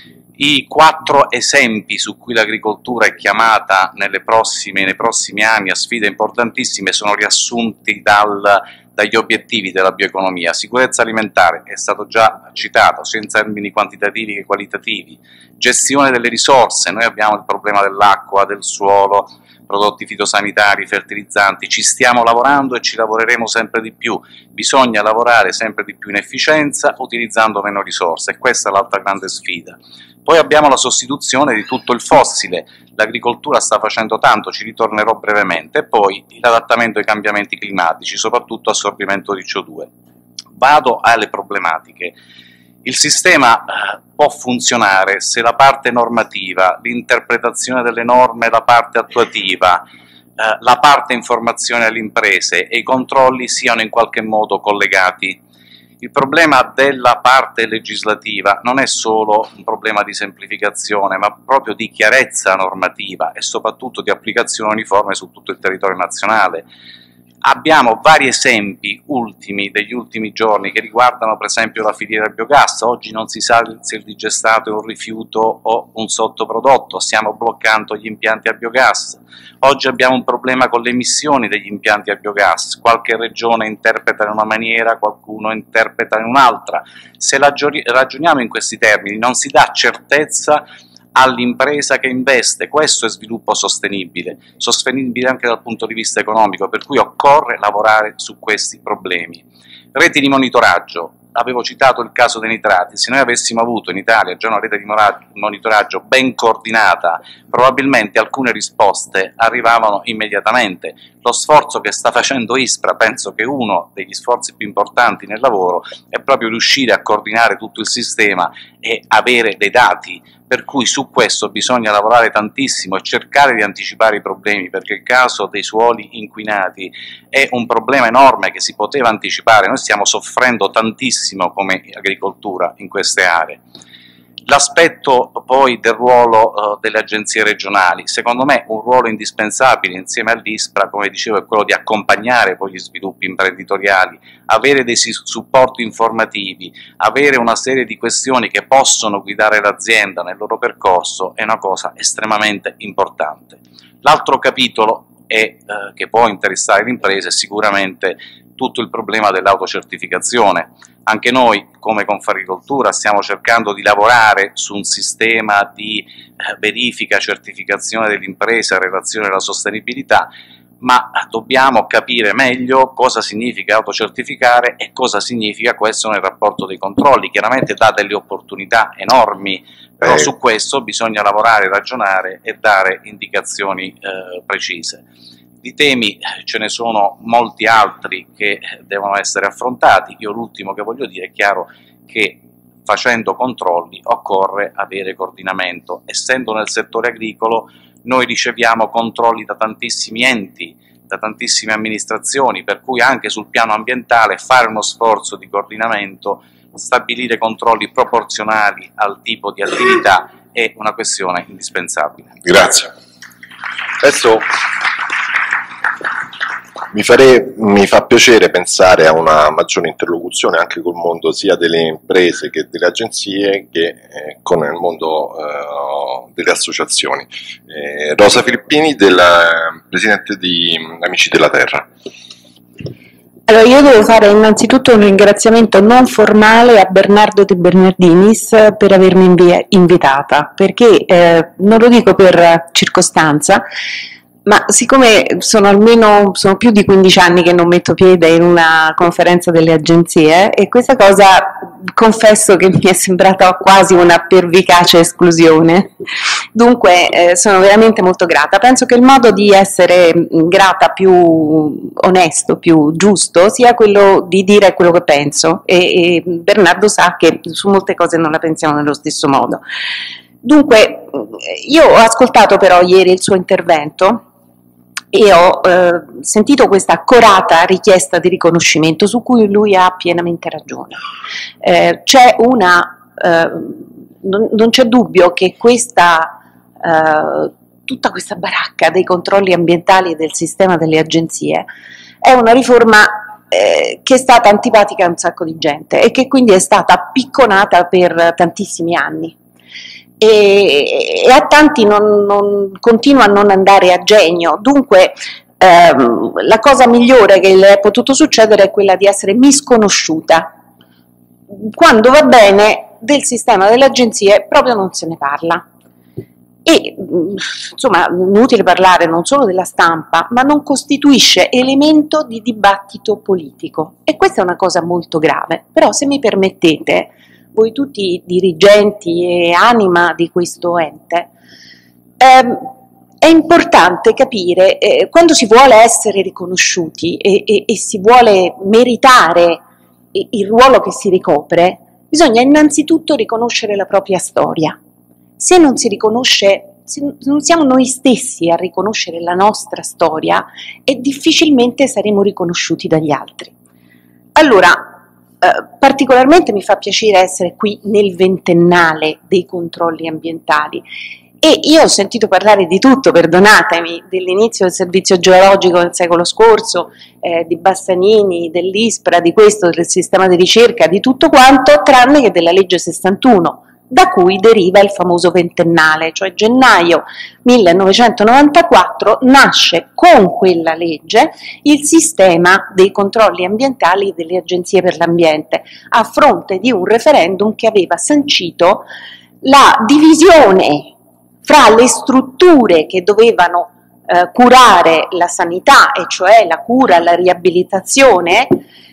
I quattro esempi su cui l'agricoltura è chiamata nelle prossime, nei prossimi anni a sfide importantissime sono riassunti dal, dagli obiettivi della bioeconomia. Sicurezza alimentare, è stato già citato, sia in termini quantitativi che qualitativi. Gestione delle risorse, noi abbiamo il problema dell'acqua, del suolo, prodotti fitosanitari, fertilizzanti. Ci stiamo lavorando e ci lavoreremo sempre di più. Bisogna lavorare sempre di più in efficienza, utilizzando meno risorse, e questa è l'altra grande sfida. Poi abbiamo la sostituzione di tutto il fossile. L'agricoltura sta facendo tanto, ci ritornerò brevemente, e poi l'adattamento ai cambiamenti climatici, soprattutto assorbimento di C O due. Vado alle problematiche. Il sistema eh, può funzionare se la parte normativa, l'interpretazione delle norme, la parte attuativa, eh, la parte informazione alle imprese e i controlli siano in qualche modo collegati. Il problema della parte legislativa non è solo un problema di semplificazione, ma proprio di chiarezza normativa e soprattutto di applicazione uniforme su tutto il territorio nazionale. Abbiamo vari esempi ultimi, degli ultimi giorni, che riguardano per esempio la filiera biogas. Oggi non si sa se il digestato è un rifiuto o un sottoprodotto, stiamo bloccando gli impianti a biogas. Oggi abbiamo un problema con le emissioni degli impianti a biogas, qualche regione interpreta in una maniera, qualcuno interpreta in un'altra. Se ragioniamo in questi termini non si dà certezza all'impresa che investe. Questo è sviluppo sostenibile, sostenibile anche dal punto di vista economico, per cui occorre lavorare su questi problemi. Reti di monitoraggio, avevo citato il caso dei nitrati. Se noi avessimo avuto in Italia già una rete di monitoraggio ben coordinata, probabilmente alcune risposte arrivavano immediatamente. Lo sforzo che sta facendo ISPRA, penso che uno degli sforzi più importanti nel lavoro è proprio riuscire a coordinare tutto il sistema e avere dei dati, per cui su questo bisogna lavorare tantissimo e cercare di anticipare i problemi, perché il caso dei suoli inquinati è un problema enorme che si poteva anticipare. Noi stiamo soffrendo tantissimo come agricoltura in queste aree. L'aspetto poi del ruolo uh, delle agenzie regionali, secondo me un ruolo indispensabile insieme all'ISPRA, come dicevo, è quello di accompagnare poi gli sviluppi imprenditoriali, avere dei supporti informativi, avere una serie di questioni che possono guidare l'azienda nel loro percorso, è una cosa estremamente importante. L'altro capitolo è, eh, che può interessare le imprese, è sicuramente tutto il problema dell'autocertificazione. Anche noi come Confagricoltura stiamo cercando di lavorare su un sistema di eh, verifica, certificazione delle imprese in relazione alla sostenibilità, ma dobbiamo capire meglio cosa significa autocertificare e cosa significa questo nel rapporto dei controlli. Chiaramente dà delle opportunità enormi, però eh. su questo bisogna lavorare, ragionare e dare indicazioni eh, precise. Di temi ce ne sono molti altri che devono essere affrontati. Io l'ultimo che voglio dire: è chiaro che facendo controlli occorre avere coordinamento. Essendo nel settore agricolo noi riceviamo controlli da tantissimi enti, da tantissime amministrazioni, per cui anche sul piano ambientale fare uno sforzo di coordinamento, stabilire controlli proporzionali al tipo di attività è una questione indispensabile. Grazie. Adesso Mi, fare, mi fa piacere pensare a una maggiore interlocuzione anche col mondo sia delle imprese che delle agenzie che eh, con il mondo eh, delle associazioni. Eh, Rosa Filippini, della, presidente di Amici della Terra. Allora, io devo fare innanzitutto un ringraziamento non formale a Bernardo De Bernardinis per avermi invi- invitata, perché eh, non lo dico per circostanza, ma siccome sono almeno sono più di quindici anni che non metto piede in una conferenza delle agenzie, e questa cosa confesso che mi è sembrata quasi una pervicace esclusione. Dunque eh, sono veramente molto grata. Penso che il modo di essere grata più onesto, più giusto, sia quello di dire quello che penso, e, e Bernardo sa che su molte cose non la pensiamo nello stesso modo. Dunque, io ho ascoltato però ieri il suo intervento e ho eh, sentito questa accorata richiesta di riconoscimento su cui lui ha pienamente ragione. Eh, c'è una, eh, non, non c'è dubbio che questa, eh, tutta questa baracca dei controlli ambientali e del sistema delle agenzie è una riforma eh, che è stata antipatica a un sacco di gente e che quindi è stata picconata per tantissimi anni. E, e a tanti non, non, continua a non andare a genio. Dunque ehm, la cosa migliore che le è potuto succedere è quella di essere misconosciuta. Quando va bene del sistema delle agenzie proprio non se ne parla e insomma inutile parlare non solo della stampa, ma non costituisce elemento di dibattito politico, e questa è una cosa molto grave. Però, se mi permettete, voi tutti dirigenti e anima di questo ente, ehm, è importante capire eh, quando si vuole essere riconosciuti e, e, e si vuole meritare il ruolo che si ricopre, bisogna innanzitutto riconoscere la propria storia. Se non si riconosce, se non siamo noi stessi a riconoscere la nostra storia, e difficilmente saremo riconosciuti dagli altri. Allora, Uh, particolarmente mi fa piacere essere qui nel ventennale dei controlli ambientali, e io ho sentito parlare di tutto, perdonatemi, dell'inizio del servizio geologico del secolo scorso, eh, di Bassanini, dell'ISPRA, di questo, del sistema di ricerca, di tutto quanto, tranne che della legge sessantuno, da cui deriva il famoso ventennale, cioè gennaio millenovecentonovantaquattro nasce con quella legge il sistema dei controlli ambientali delle agenzie per l'ambiente, a fronte di un referendum che aveva sancito la divisione fra le strutture che dovevano eh, curare la sanità, e cioè la cura, la riabilitazione,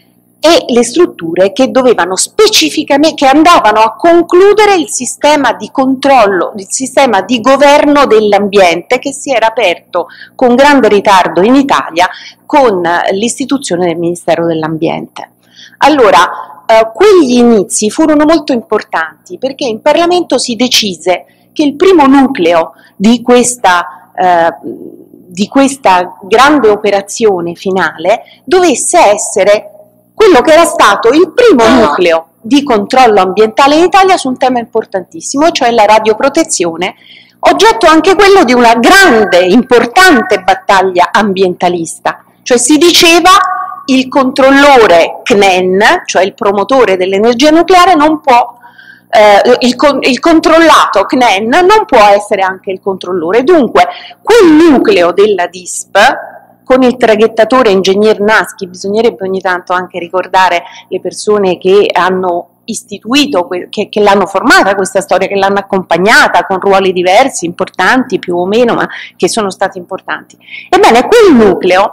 e le strutture che dovevano specificamente, che andavano a concludere il sistema di controllo, il sistema di governo dell'ambiente che si era aperto con grande ritardo in Italia con l'istituzione del Ministero dell'Ambiente. Allora, eh, quegli inizi furono molto importanti, perché in Parlamento si decise che il primo nucleo di questa eh, di questa grande operazione finale dovesse essere quello che era stato il primo nucleo di controllo ambientale in Italia su un tema importantissimo, cioè la radioprotezione, oggetto anche quello di una grande, importante battaglia ambientalista. Cioè si diceva il controllore C N E N, cioè il promotore dell'energia nucleare, non può, eh, il, il controllato C N E N non può essere anche il controllore. Dunque quel nucleo della D I S P, con il traghettatore ingegner Naschi, bisognerebbe ogni tanto anche ricordare le persone che hanno istituito, che, che l'hanno formata questa storia, che l'hanno accompagnata con ruoli diversi, importanti più o meno, ma che sono stati importanti. Ebbene, quel nucleo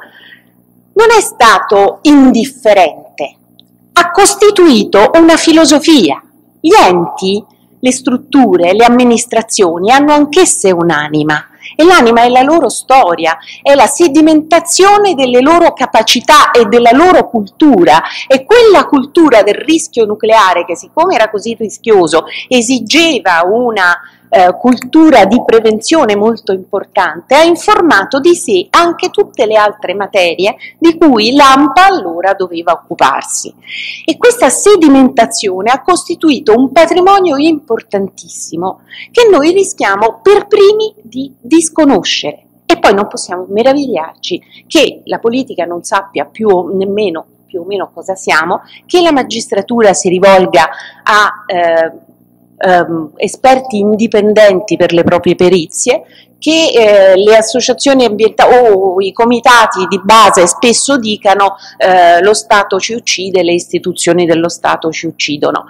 non è stato indifferente, ha costituito una filosofia. Gli enti, le strutture, le amministrazioni hanno anch'esse un'anima, e l'anima è la loro storia, è la sedimentazione delle loro capacità e della loro cultura, e quella cultura del rischio nucleare, che siccome era così rischioso esigeva una eh, cultura di prevenzione molto importante, ha informato di sé anche tutte le altre materie di cui l'AMPA allora doveva occuparsi. E questa sedimentazione ha costituito un patrimonio importantissimo che noi rischiamo per primi di disconoscere. E poi non possiamo meravigliarci che la politica non sappia più o nemmeno più o meno cosa siamo, che la magistratura si rivolga a eh, ehm, esperti indipendenti per le proprie perizie, che eh, le associazioni ambientali o i comitati di base spesso dicano eh, lo Stato ci uccide, le istituzioni dello Stato ci uccidono.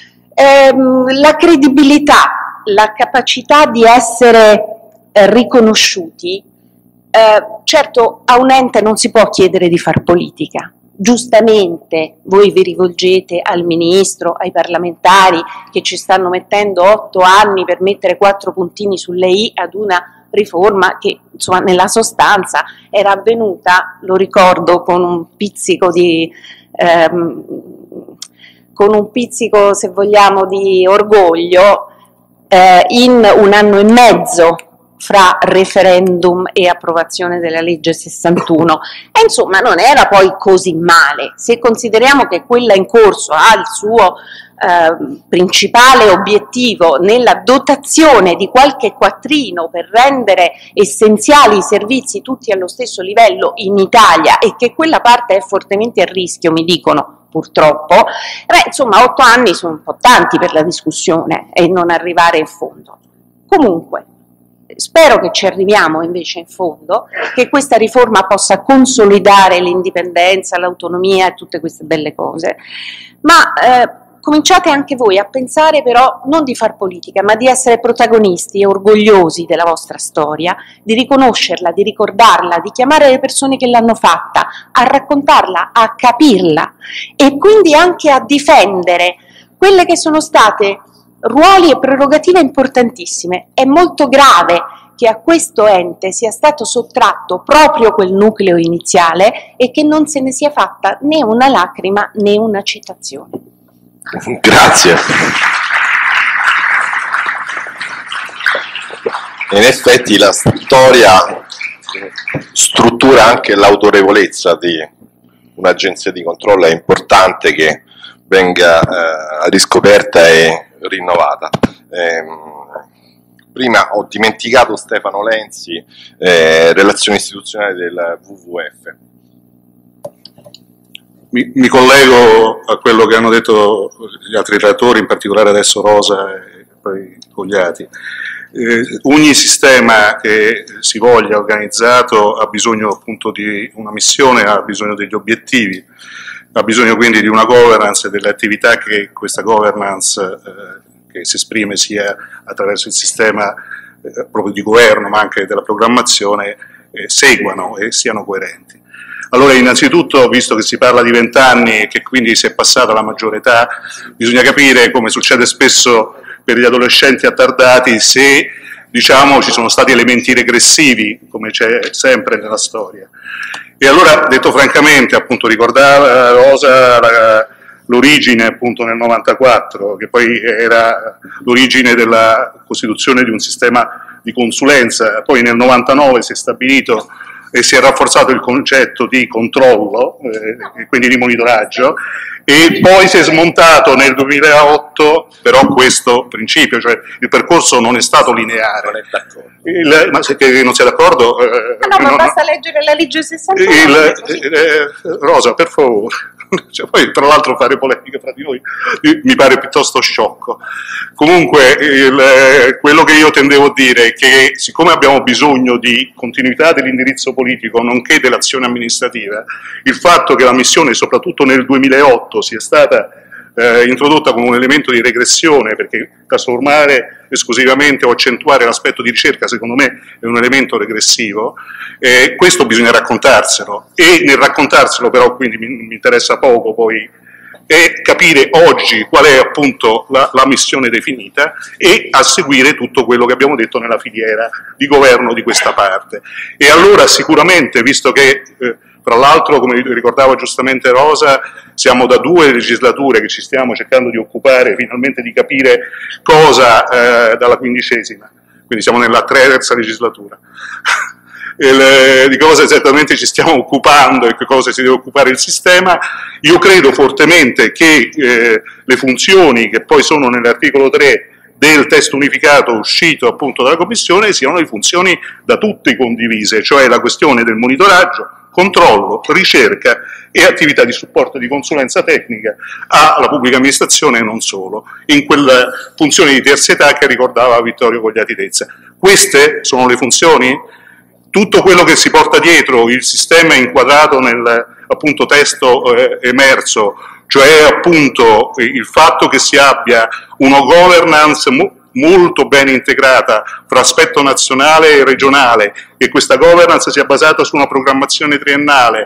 Ehm, la credibilità, la capacità di essere eh, riconosciuti, eh, certo a un ente non si può chiedere di far politica, giustamente voi vi rivolgete al Ministro, ai parlamentari che ci stanno mettendo otto anni per mettere quattro puntini sulle i ad una riforma che insomma nella sostanza era avvenuta, lo ricordo, con un pizzico di ehm, con un pizzico, se vogliamo, di orgoglio eh, in un anno e mezzo fra referendum e approvazione della legge sessantuno, e insomma non era poi così male, se consideriamo che quella in corso ha il suo eh, principale obiettivo nella dotazione di qualche quattrino per rendere essenziali i servizi tutti allo stesso livello in Italia, e che quella parte è fortemente a rischio, mi dicono, purtroppo, beh, insomma otto anni sono un po' tanti per la discussione e non arrivare in fondo. Comunque, spero che ci arriviamo invece in fondo, che questa riforma possa consolidare l'indipendenza, l'autonomia e tutte queste belle cose, ma eh, cominciate anche voi a pensare però non di far politica, ma di essere protagonisti e orgogliosi della vostra storia, di riconoscerla, di ricordarla, di chiamare le persone che l'hanno fatta, a raccontarla, a capirla e quindi anche a difendere quelle che sono state ruoli e prerogative importantissime. È molto grave che a questo ente sia stato sottratto proprio quel nucleo iniziale e che non se ne sia fatta né una lacrima né una citazione. Grazie. In effetti la storia struttura anche l'autorevolezza di un'agenzia di controllo, è importante che venga eh, riscoperta e rinnovata. Eh, prima ho dimenticato Stefano Lenzi, eh, relazioni istituzionali del W W F. Mi, mi collego a quello che hanno detto gli altri relatori, in particolare adesso Rosa e poi Togliatti. Eh, ogni sistema che si voglia organizzato ha bisogno appunto di una missione, ha bisogno degli obiettivi, ha bisogno quindi di una governance e delle attività che questa governance eh, che si esprime sia attraverso il sistema eh, proprio di governo ma anche della programmazione eh, seguano e siano coerenti. Allora innanzitutto, visto che si parla di vent'anni e che quindi si è passata la maggiore età, bisogna capire, come succede spesso per gli adolescenti attardati, se diciamo ci sono stati elementi regressivi, come c'è sempre nella storia. E allora, detto francamente, appunto ricordava Rosa l'origine appunto nel novantaquattro, che poi era l'origine della costituzione di un sistema di consulenza, poi nel novantanove si è stabilito e si è rafforzato il concetto di controllo, eh, quindi di monitoraggio, e poi si è smontato nel duemilaotto però questo principio, cioè il percorso non è stato lineare. Non è d'accordo. Il, ma se che non sei d'accordo? Eh, ah no, ma non, basta leggere la legge sessantuno. Il, eh, Rosa, per favore. Cioè, poi tra l'altro fare polemiche fra di noi mi pare piuttosto sciocco. Comunque il, quello che io tendevo a dire è che siccome abbiamo bisogno di continuità dell'indirizzo politico nonché dell'azione amministrativa, il fatto che la missione soprattutto nel duemilaotto sia stata eh, introdotta come un elemento di regressione, perché trasformare esclusivamente o accentuare l'aspetto di ricerca secondo me è un elemento regressivo, eh, questo bisogna raccontarselo, e nel raccontarselo però quindi mi, mi interessa poco poi è capire oggi qual è appunto la, la missione definita e a seguire tutto quello che abbiamo detto nella filiera di governo di questa parte. E allora sicuramente, visto che eh, tra l'altro, come ricordava giustamente Rosa, siamo da due legislature che ci stiamo cercando di occupare finalmente di capire cosa eh, dalla quindicesima, quindi siamo nella terza legislatura, il, di cosa esattamente ci stiamo occupando e che cosa si deve occupare il sistema. Io credo fortemente che eh, le funzioni che poi sono nell'articolo tre del testo unificato uscito appunto dalla Commissione siano le funzioni da tutti condivise, cioè la questione del monitoraggio, controllo, ricerca e attività di supporto e di consulenza tecnica alla pubblica amministrazione e non solo, in quella funzione di terzietà che ricordava Vittorio Togliatti Tezza. Queste sono le funzioni? Tutto quello che si porta dietro il sistema inquadrato nel appunto testo eh, emerso, cioè appunto il fatto che si abbia una governance mo molto ben integrata fra aspetto nazionale e regionale, e questa governance sia basata su una programmazione triennale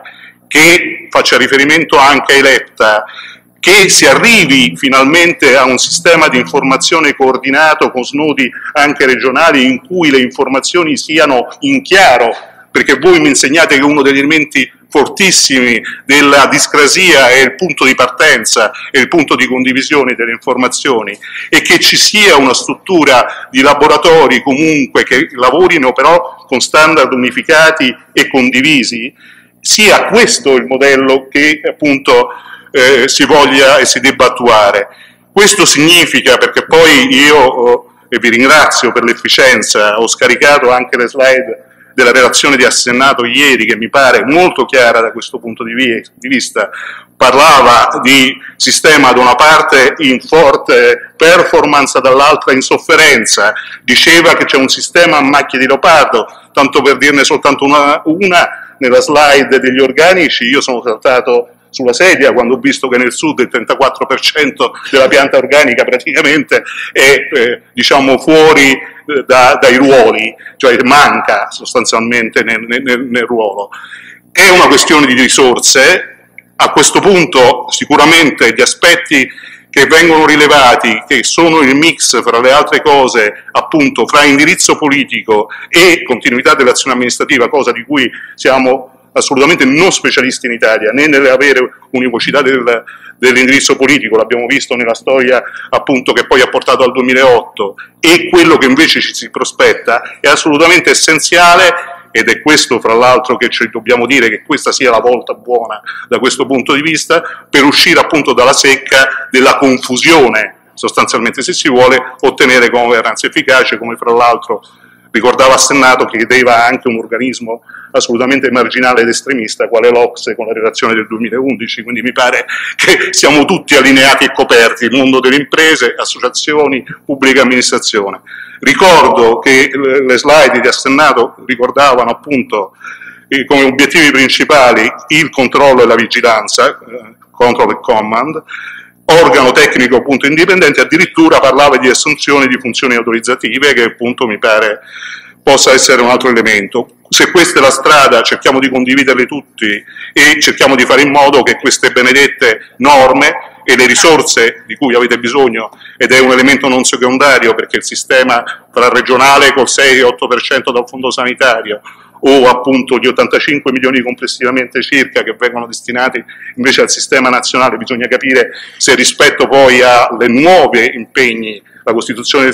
che faccia riferimento anche ai Letta, che si arrivi finalmente a un sistema di informazione coordinato con snodi anche regionali in cui le informazioni siano in chiaro, perché voi mi insegnate che uno degli elementi fortissimi della discrasia è il punto di partenza e il punto di condivisione delle informazioni, e che ci sia una struttura di laboratori comunque che lavorino però con standard unificati e condivisi, sia questo il modello che appunto eh, si voglia e si debba attuare. Questo significa, perché poi io, oh, e vi ringrazio per l'efficienza, ho scaricato anche le slide della relazione di Assennato ieri, che mi pare molto chiara da questo punto di vista, parlava di sistema da una parte in forte performance, dall'altra in sofferenza, diceva che c'è un sistema a macchie di leopardo, tanto per dirne soltanto una, una nella slide degli organici, io sono saltato sulla sedia quando ho visto che nel sud il trentaquattro per cento della pianta organica praticamente è eh, diciamo fuori eh, da, dai ruoli, cioè manca sostanzialmente nel, nel, nel ruolo. È una questione di risorse. A questo punto sicuramente gli aspetti che vengono rilevati, che sono il mix fra le altre cose appunto fra indirizzo politico e continuità dell'azione amministrativa, cosa di cui siamo assolutamente non specialisti in Italia, né nell'avere univocità del, dell'indirizzo politico, l'abbiamo visto nella storia appunto che poi ha portato al duemilaotto, e quello che invece ci si prospetta è assolutamente essenziale, ed è questo fra l'altro che ci dobbiamo dire che questa sia la volta buona da questo punto di vista, per uscire appunto dalla secca della confusione, sostanzialmente, se si vuole ottenere governanza efficace, come fra l'altro ricordava Assennato, che chiedeva anche un organismo assolutamente marginale ed estremista quale l'O C S E con la relazione del duemilaundici, quindi mi pare che siamo tutti allineati e coperti, il mondo delle imprese, associazioni, pubblica amministrazione. Ricordo che le slide di Assennato ricordavano appunto eh, come obiettivi principali il controllo e la vigilanza, eh, control e command, organo tecnico appunto indipendente, addirittura parlava di assunzione di funzioni autorizzative, che appunto mi pare possa essere un altro elemento. Se questa è la strada, cerchiamo di condividerle tutti e cerchiamo di fare in modo che queste benedette norme e le risorse di cui avete bisogno, ed è un elemento non secondario perché il sistema fra regionale col sei otto per cento dal fondo sanitario, o appunto gli ottantacinque milioni complessivamente circa che vengono destinati invece al sistema nazionale, bisogna capire se rispetto poi alle nuove impegni, la Costituzione,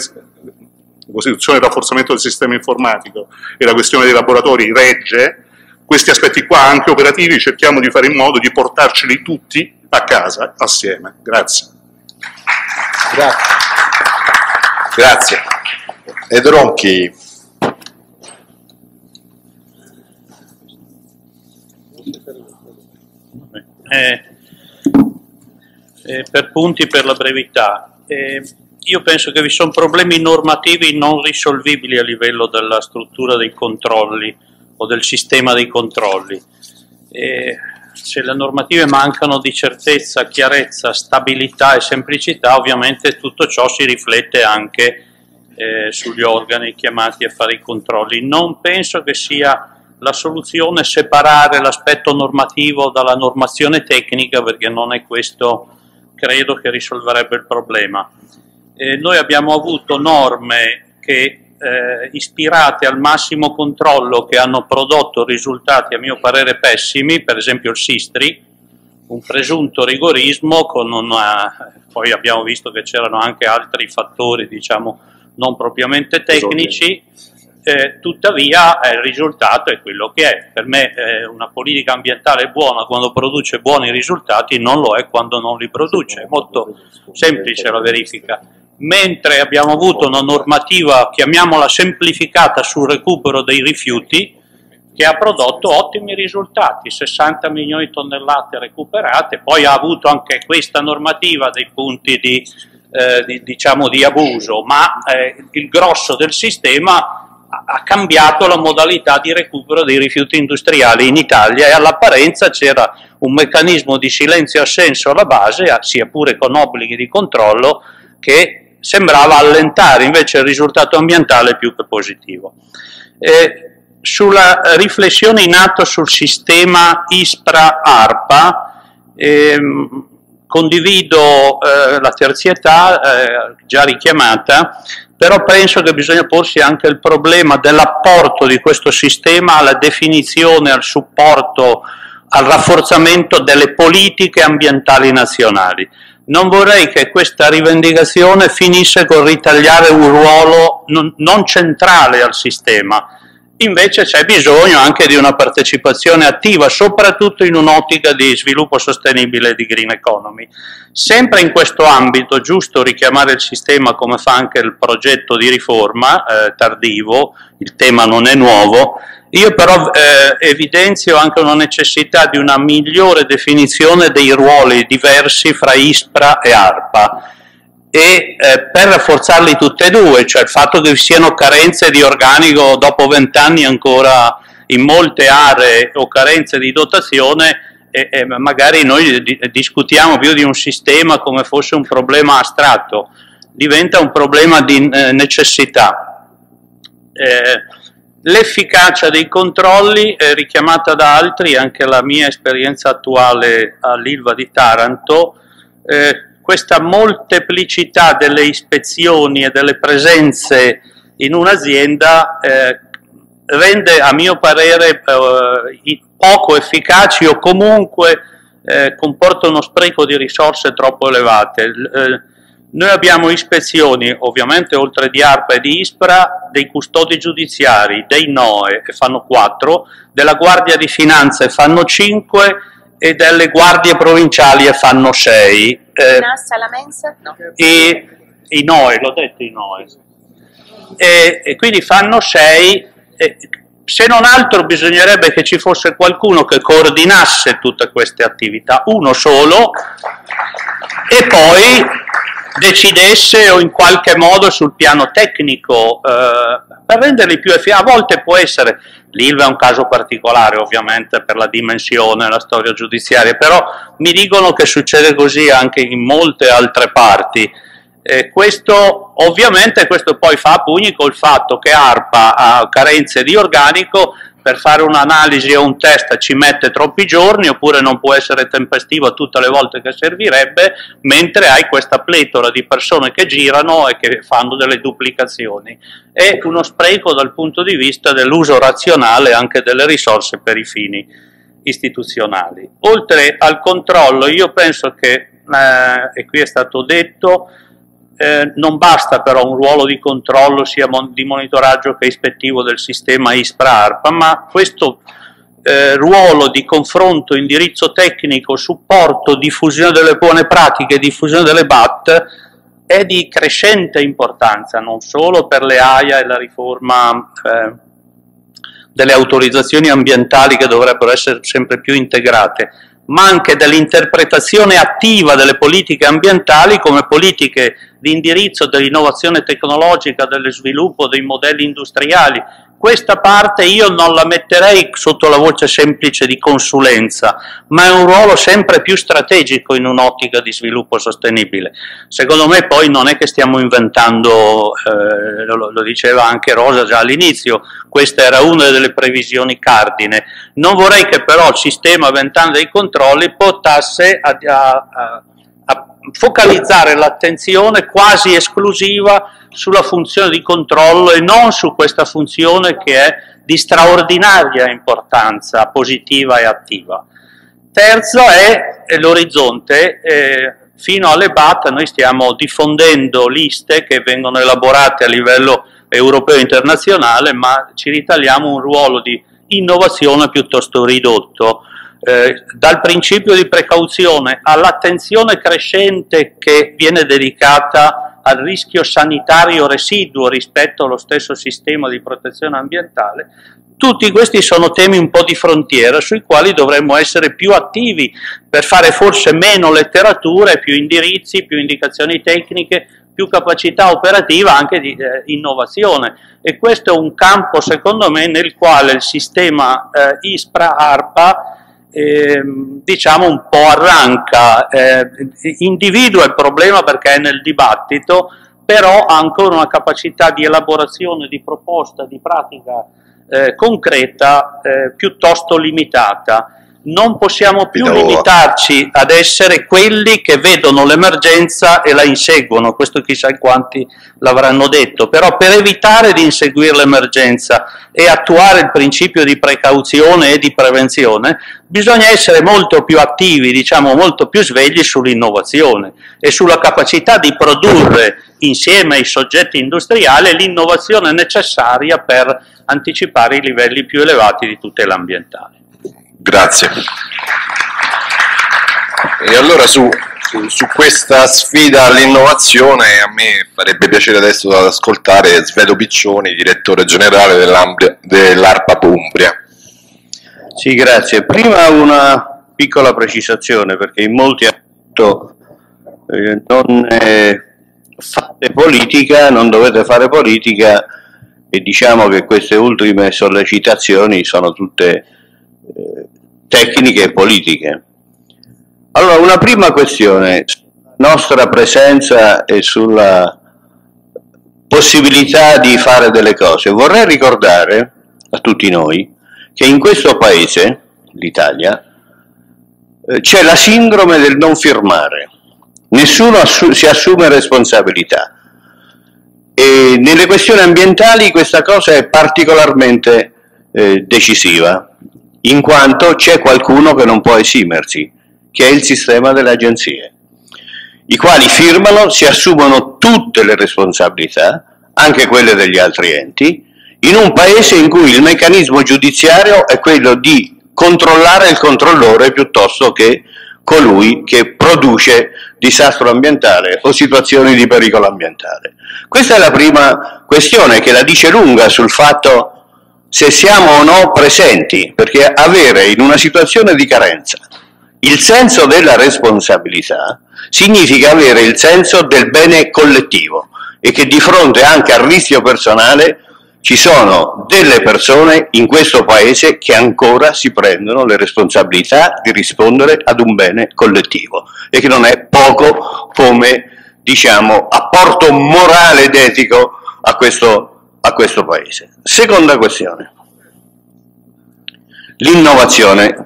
la Costituzione del rafforzamento del sistema informatico e la questione dei laboratori regge, questi aspetti qua anche operativi cerchiamo di fare in modo di portarceli tutti a casa assieme. Grazie. Grazie. Grazie. Ed Ronchi. Eh, eh, per punti, per la brevità, eh, io penso che vi sono problemi normativi non risolvibili a livello della struttura dei controlli o del sistema dei controlli. Eh, se le normative mancano di certezza, chiarezza, stabilità e semplicità, ovviamente tutto ciò si riflette anche eh, sugli organi chiamati a fare i controlli. Non penso che sia la soluzione separare l'aspetto normativo dalla normazione tecnica, perché non è questo, credo, che risolverebbe il problema. Eh, noi abbiamo avuto norme che eh, ispirate al massimo controllo, che hanno prodotto risultati a mio parere pessimi, per esempio il SISTRI, un presunto rigorismo con una, poi abbiamo visto che c'erano anche altri fattori, diciamo, non propriamente tecnici. Eh, tuttavia eh, il risultato è quello che è. Per me eh, una politica ambientale buona quando produce buoni risultati, non lo è quando non li produce, è molto semplice la verifica. Mentre abbiamo avuto una normativa, chiamiamola semplificata, sul recupero dei rifiuti, che ha prodotto ottimi risultati, sessanta milioni di tonnellate recuperate, poi ha avuto anche questa normativa dei punti di, eh, di, diciamo, di abuso, ma eh, il grosso del sistema ha cambiato la modalità di recupero dei rifiuti industriali in Italia, e all'apparenza c'era un meccanismo di silenzio assenso alla base, sia pure con obblighi di controllo, che sembrava allentare invece il risultato ambientale più che positivo. E sulla riflessione in atto sul sistema ISPRA-ARPA, ehm, condivido eh, la terzietà eh, già richiamata, però penso che bisogna porsi anche il problema dell'apporto di questo sistema alla definizione, al supporto, al rafforzamento delle politiche ambientali nazionali. Non vorrei che questa rivendicazione finisse con ritagliare un ruolo non, non centrale al sistema. Invece c'è bisogno anche di una partecipazione attiva, soprattutto in un'ottica di sviluppo sostenibile e di green economy. Sempre in questo ambito, giusto richiamare il sistema come fa anche il progetto di riforma, eh, tardivo, il tema non è nuovo. Io però eh, evidenzio anche una necessità di una migliore definizione dei ruoli diversi fra ISPRA e ARPA e eh, per rafforzarli tutte e due, cioè il fatto che vi siano carenze di organico dopo vent'anni ancora in molte aree o carenze di dotazione e, e magari noi di, discutiamo più di un sistema come fosse un problema astratto, diventa un problema di eh, necessità. Eh, L'efficacia dei controlli è richiamata da altri, anche la mia esperienza attuale all'Ilva di Taranto, eh, questa molteplicità delle ispezioni e delle presenze in un'azienda eh, rende a mio parere eh, poco efficaci o comunque eh, comporta uno spreco di risorse troppo elevate. Eh, Noi abbiamo ispezioni, ovviamente oltre di ARPA e di ISPRA, dei custodi giudiziari, dei N O E, che fanno quattro, della Guardia di Finanza, e fanno cinque, e delle guardie provinciali, e fanno sei. Eh, la mensa? No. E i N O E, l'ho detto i N O E. E, e quindi fanno sei. E, se non altro bisognerebbe che ci fosse qualcuno che coordinasse tutte queste attività, uno solo, e poi decidesse o in qualche modo sul piano tecnico eh, per renderli più efficaci. A volte può essere, l'Ilva è un caso particolare ovviamente per la dimensione, la storia giudiziaria, però mi dicono che succede così anche in molte altre parti. Eh, questo ovviamente questo poi fa a pugni col fatto che ARPA ha carenze di organico. Per fare un'analisi o un test ci mette troppi giorni, oppure non può essere tempestivo tutte le volte che servirebbe, mentre hai questa pletora di persone che girano e che fanno delle duplicazioni. È uno spreco dal punto di vista dell'uso razionale anche delle risorse per i fini istituzionali. Oltre al controllo, io penso che, eh, e qui è stato detto, Eh, non basta però un ruolo di controllo sia mon di monitoraggio che ispettivo del sistema ISPRA-ARPA, ma questo eh, ruolo di confronto, indirizzo tecnico, supporto, diffusione delle buone pratiche, diffusione delle B A T è di crescente importanza, non solo per le A I A e la riforma eh, delle autorizzazioni ambientali che dovrebbero essere sempre più integrate, ma anche dell'interpretazione attiva delle politiche ambientali come politiche di indirizzo dell'innovazione tecnologica, dello sviluppo dei modelli industriali. Questa parte io non la metterei sotto la voce semplice di consulenza, ma è un ruolo sempre più strategico in un'ottica di sviluppo sostenibile. Secondo me poi non è che stiamo inventando, eh, lo, lo diceva anche Rosa già all'inizio, questa era una delle previsioni cardine. Non vorrei che però il sistema vent'anni dei controlli portasse a, a, a, a focalizzare l'attenzione quasi esclusiva sulla funzione di controllo e non su questa funzione che è di straordinaria importanza positiva e attiva. Terzo è, è l'orizzonte. Eh, fino alle B A T noi stiamo diffondendo liste che vengono elaborate a livello europeo e internazionale, ma ci ritagliamo un ruolo di innovazione piuttosto ridotto. Eh, dal principio di precauzione all'attenzione crescente che viene dedicata al rischio sanitario residuo rispetto allo stesso sistema di protezione ambientale, tutti questi sono temi un po' di frontiera sui quali dovremmo essere più attivi per fare forse meno letteratura, più indirizzi, più indicazioni tecniche, più capacità operativa anche di eh, innovazione. E questo è un campo secondo me nel quale il sistema eh, ISPRA-ARPA Eh, diciamo un po' arranca, eh, individua il problema perché è nel dibattito, però ha ancora una capacità di elaborazione, di proposta, di pratica eh, concreta eh, piuttosto limitata. Non possiamo più limitarci ad essere quelli che vedono l'emergenza e la inseguono, questo chissà quanti l'avranno detto, però per evitare di inseguire l'emergenza e attuare il principio di precauzione e di prevenzione bisogna essere molto più attivi, diciamo molto più svegli sull'innovazione e sulla capacità di produrre insieme ai soggetti industriali l'innovazione necessaria per anticipare i livelli più elevati di tutela ambientale. Grazie. E allora su, su, su questa sfida all'innovazione a me farebbe piacere adesso ascoltare Sveto Piccioni, direttore generale dell'ARPA Umbria. Sì, grazie. Prima una piccola precisazione, perché in molti hanno detto eh, non eh, fate politica, non dovete fare politica, e diciamo che queste ultime sollecitazioni sono tutte eh, tecniche e politiche. Allora, una prima questione, nostra presenza e sulla possibilità di fare delle cose. Vorrei ricordare a tutti noi che in questo paese, l'Italia, eh, c'è la sindrome del non firmare. Nessuno assu- si assume responsabilità. E nelle questioni ambientali questa cosa è particolarmente eh, decisiva, in quanto c'è qualcuno che non può esimersi, che è il sistema delle agenzie, i quali firmano, si assumono tutte le responsabilità, anche quelle degli altri enti, in un paese in cui il meccanismo giudiziario è quello di controllare il controllore piuttosto che colui che produce disastro ambientale o situazioni di pericolo ambientale. Questa è la prima questione, che la dice lunga sul fatto se siamo o no presenti, perché avere in una situazione di carenza il senso della responsabilità significa avere il senso del bene collettivo e che di fronte anche al rischio personale ci sono delle persone in questo paese che ancora si prendono le responsabilità di rispondere ad un bene collettivo e che non è poco come, diciamo, apporto morale ed etico a questo a questo paese. Seconda questione, l'innovazione.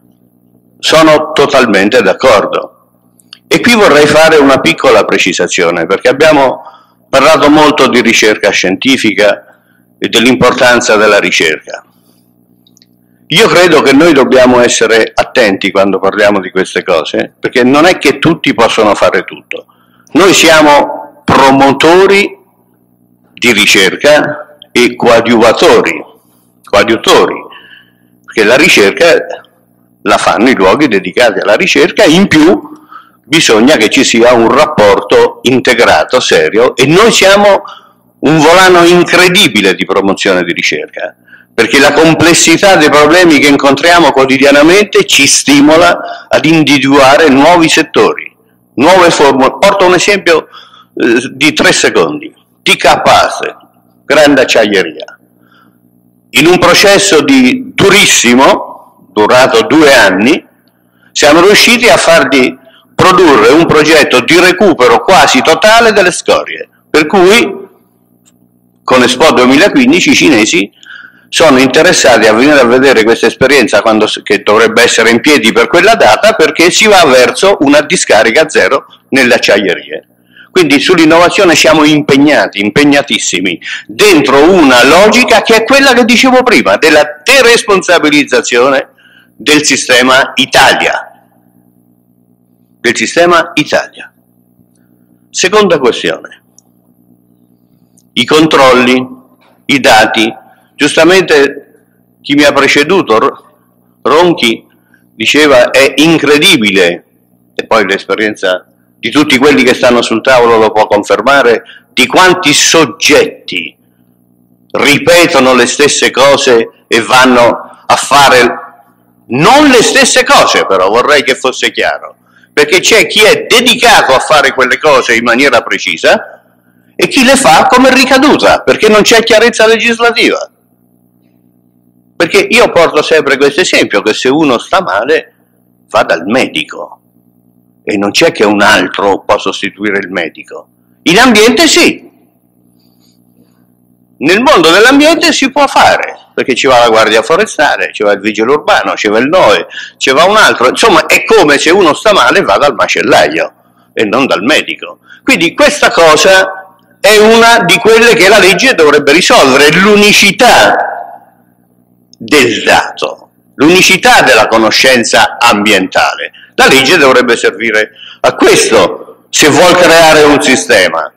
Sono totalmente d'accordo e qui vorrei fare una piccola precisazione, perché abbiamo parlato molto di ricerca scientifica e dell'importanza della ricerca. Io credo che noi dobbiamo essere attenti quando parliamo di queste cose, perché non è che tutti possono fare tutto. Noi siamo promotori di ricerca e coadiuvatori, coadiutori, perché la ricerca la fanno i luoghi dedicati alla ricerca, in più bisogna che ci sia un rapporto integrato, serio, e noi siamo un volano incredibile di promozione di ricerca, perché la complessità dei problemi che incontriamo quotidianamente ci stimola ad individuare nuovi settori, nuove formule. Porto un esempio eh, di tre secondi. T K Ace, grande acciaieria, in un processo di durissimo, durato due anni, siamo riusciti a fargli produrre un progetto di recupero quasi totale delle scorie, per cui con Expo duemilaquindici i cinesi sono interessati a venire a vedere questa esperienza quando, che dovrebbe essere in piedi per quella data, perché si va verso una discarica zero nelle acciaierie. Quindi sull'innovazione siamo impegnati, impegnatissimi, dentro una logica che è quella che dicevo prima, della deresponsabilizzazione del sistema Italia. Del sistema Italia. Seconda questione. I controlli, i dati. Giustamente chi mi ha preceduto, Ronchi, diceva è incredibile, e poi l'esperienza di tutti quelli che stanno sul tavolo lo può confermare, di quanti soggetti ripetono le stesse cose e vanno a fare non le stesse cose, però vorrei che fosse chiaro, perché c'è chi è dedicato a fare quelle cose in maniera precisa e chi le fa come ricaduta, perché non c'è chiarezza legislativa. Perché io porto sempre questo esempio, che se uno sta male va dal medico, e non c'è che un altro può sostituire il medico. In ambiente sì, nel mondo dell'ambiente si può fare, perché ci va la guardia forestale, ci va il vigile urbano, ci va il N O E, ci va un altro, insomma è come se uno sta male va dal macellaio e non dal medico. Quindi questa cosa è una di quelle che la legge dovrebbe risolvere, l'unicità del dato, l'unicità della conoscenza ambientale. La legge dovrebbe servire a questo, se vuol creare un sistema.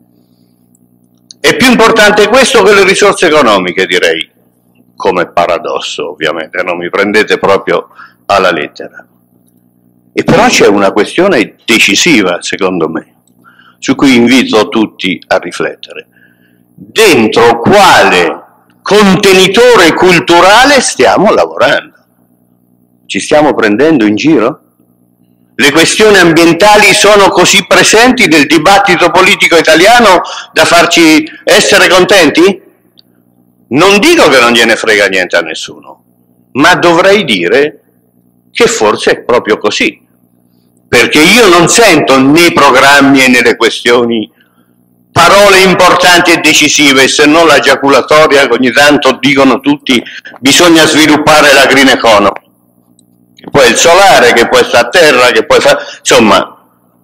È più importante questo che le risorse economiche, direi, come paradosso ovviamente, non mi prendete proprio alla lettera. E però c'è una questione decisiva, secondo me, su cui invito tutti a riflettere. Dentro quale contenitore culturale stiamo lavorando? Ci stiamo prendendo in giro? Le questioni ambientali sono così presenti nel dibattito politico italiano da farci essere contenti? Non dico che non gliene frega niente a nessuno, ma dovrei dire che forse è proprio così, perché io non sento nei programmi e nelle questioni parole importanti e decisive, se non la giaculatoria che ogni tanto dicono tutti, bisogna sviluppare la green economy. Che poi è il solare, che poi sta a terra, che poi fa... Insomma,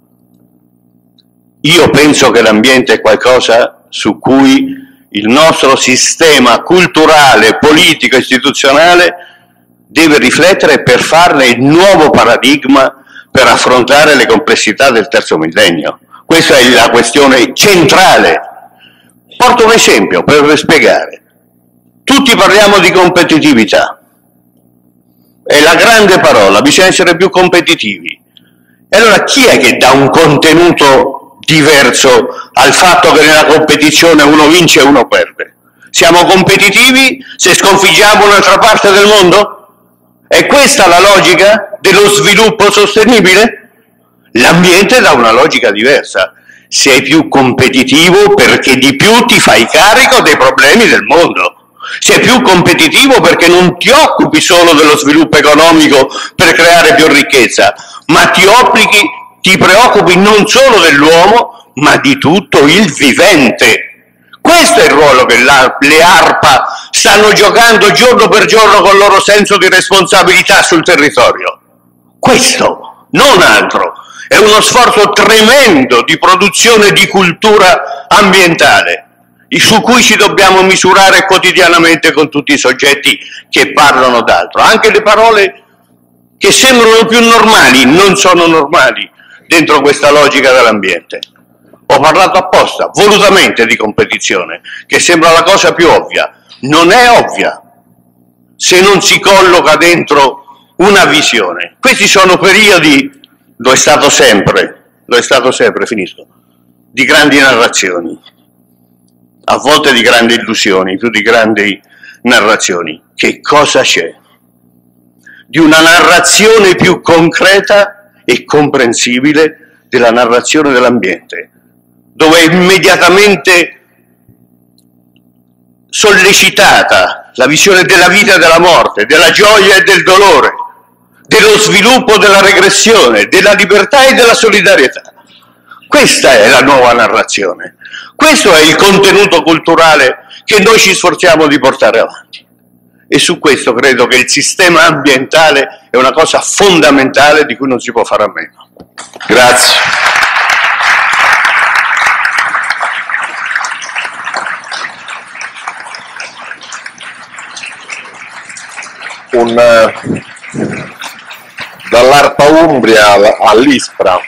io penso che l'ambiente è qualcosa su cui il nostro sistema culturale, politico, istituzionale deve riflettere per farne il nuovo paradigma per affrontare le complessità del terzo millennio. Questa è la questione centrale. Porto un esempio per spiegare. Tutti parliamo di competitività. È la grande parola, bisogna essere più competitivi. E allora chi è che dà un contenuto diverso al fatto che nella competizione uno vince e uno perde? Siamo competitivi se sconfiggiamo un'altra parte del mondo? È questa la logica dello sviluppo sostenibile? L'ambiente dà una logica diversa. Sei più competitivo perché di più ti fai carico dei problemi del mondo. Sei più competitivo perché non ti occupi solo dello sviluppo economico per creare più ricchezza, ma ti, obblichi, ti preoccupi non solo dell'uomo, ma di tutto il vivente. Questo è il ruolo che la, le ARPA stanno giocando giorno per giorno con il loro senso di responsabilità sul territorio. Questo, non altro. È uno sforzo tremendo di produzione di cultura ambientale, su cui ci dobbiamo misurare quotidianamente con tutti i soggetti che parlano d'altro. Anche le parole che sembrano più normali non sono normali dentro questa logica dell'ambiente. Ho parlato apposta, volutamente, di competizione, che sembra la cosa più ovvia. Non è ovvia se non si colloca dentro una visione. Questi sono periodi, lo è stato sempre, lo è stato sempre, finisco, di grandi narrazioni, a volte di grandi illusioni, più di grandi narrazioni. Che cosa c'è? Di una narrazione più concreta e comprensibile della narrazione dell'ambiente, dove è immediatamente sollecitata la visione della vita e della morte, della gioia e del dolore, dello sviluppo e della regressione, della libertà e della solidarietà. Questa è la nuova narrazione. Questo è il contenuto culturale che noi ci sforziamo di portare avanti. E su questo credo che il sistema ambientale è una cosa fondamentale di cui non si può fare a meno. Grazie. Un, dall'ARPA Umbria all'ISPRA,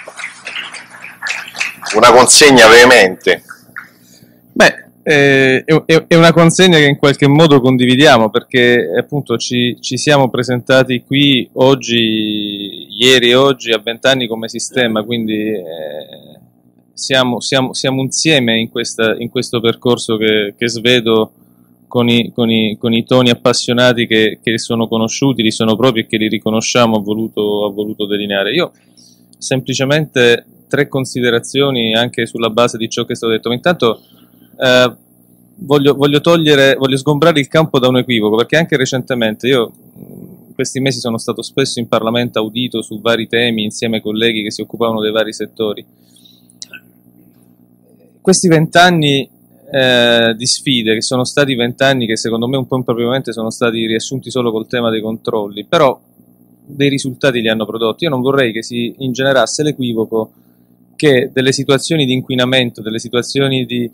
una consegna veemente. Beh, eh, è, è una consegna che in qualche modo condividiamo, perché appunto ci, ci siamo presentati qui oggi, ieri e oggi, a vent'anni come sistema, quindi eh, siamo, siamo, siamo insieme in, questa, in questo percorso che, che svedo con i, con, i, con i toni appassionati che, che sono conosciuti, li sono propri e che li riconosciamo, ho voluto, ho voluto delineare. Io semplicemente tre considerazioni anche sulla base di ciò che è stato detto. Intanto eh, voglio, voglio togliere, voglio sgombrare il campo da un equivoco, perché anche recentemente io in questi mesi sono stato spesso in Parlamento audito su vari temi insieme ai colleghi che si occupavano dei vari settori. Questi vent'anni eh, di sfide, che sono stati vent'anni che secondo me un po' impropriamente sono stati riassunti solo col tema dei controlli, però dei risultati li hanno prodotti. Io non vorrei che si ingenerasse l'equivoco che delle situazioni di inquinamento, delle situazioni di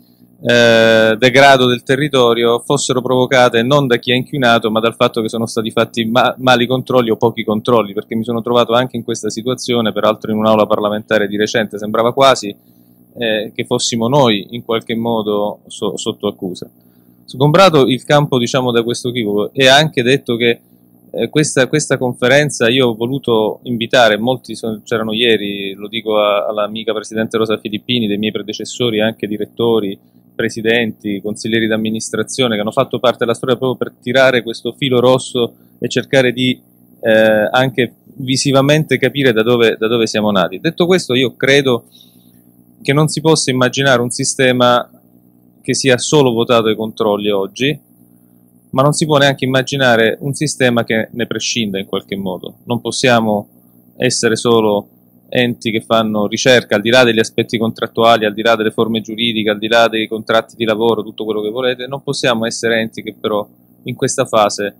eh, degrado del territorio fossero provocate non da chi ha inquinato, ma dal fatto che sono stati fatti ma mali controlli o pochi controlli, perché mi sono trovato anche in questa situazione, peraltro in un'aula parlamentare di recente, sembrava quasi eh, che fossimo noi in qualche modo so sotto accusa. Sgombrato il campo, diciamo, da questo equivoco, e ha anche detto che Eh, questa, questa conferenza io ho voluto invitare, molti c'erano ieri, lo dico all'amica Presidente Rosa Filippini, dei miei predecessori, anche direttori, presidenti, consiglieri d'amministrazione che hanno fatto parte della storia proprio per tirare questo filo rosso e cercare di eh, anche visivamente capire da dove, da dove siamo nati. Detto questo, io credo che non si possa immaginare un sistema che sia solo votato ai controlli oggi, ma non si può neanche immaginare un sistema che ne prescinda in qualche modo. Non possiamo essere solo enti che fanno ricerca, al di là degli aspetti contrattuali, al di là delle forme giuridiche, al di là dei contratti di lavoro, tutto quello che volete, non possiamo essere enti che però in questa fase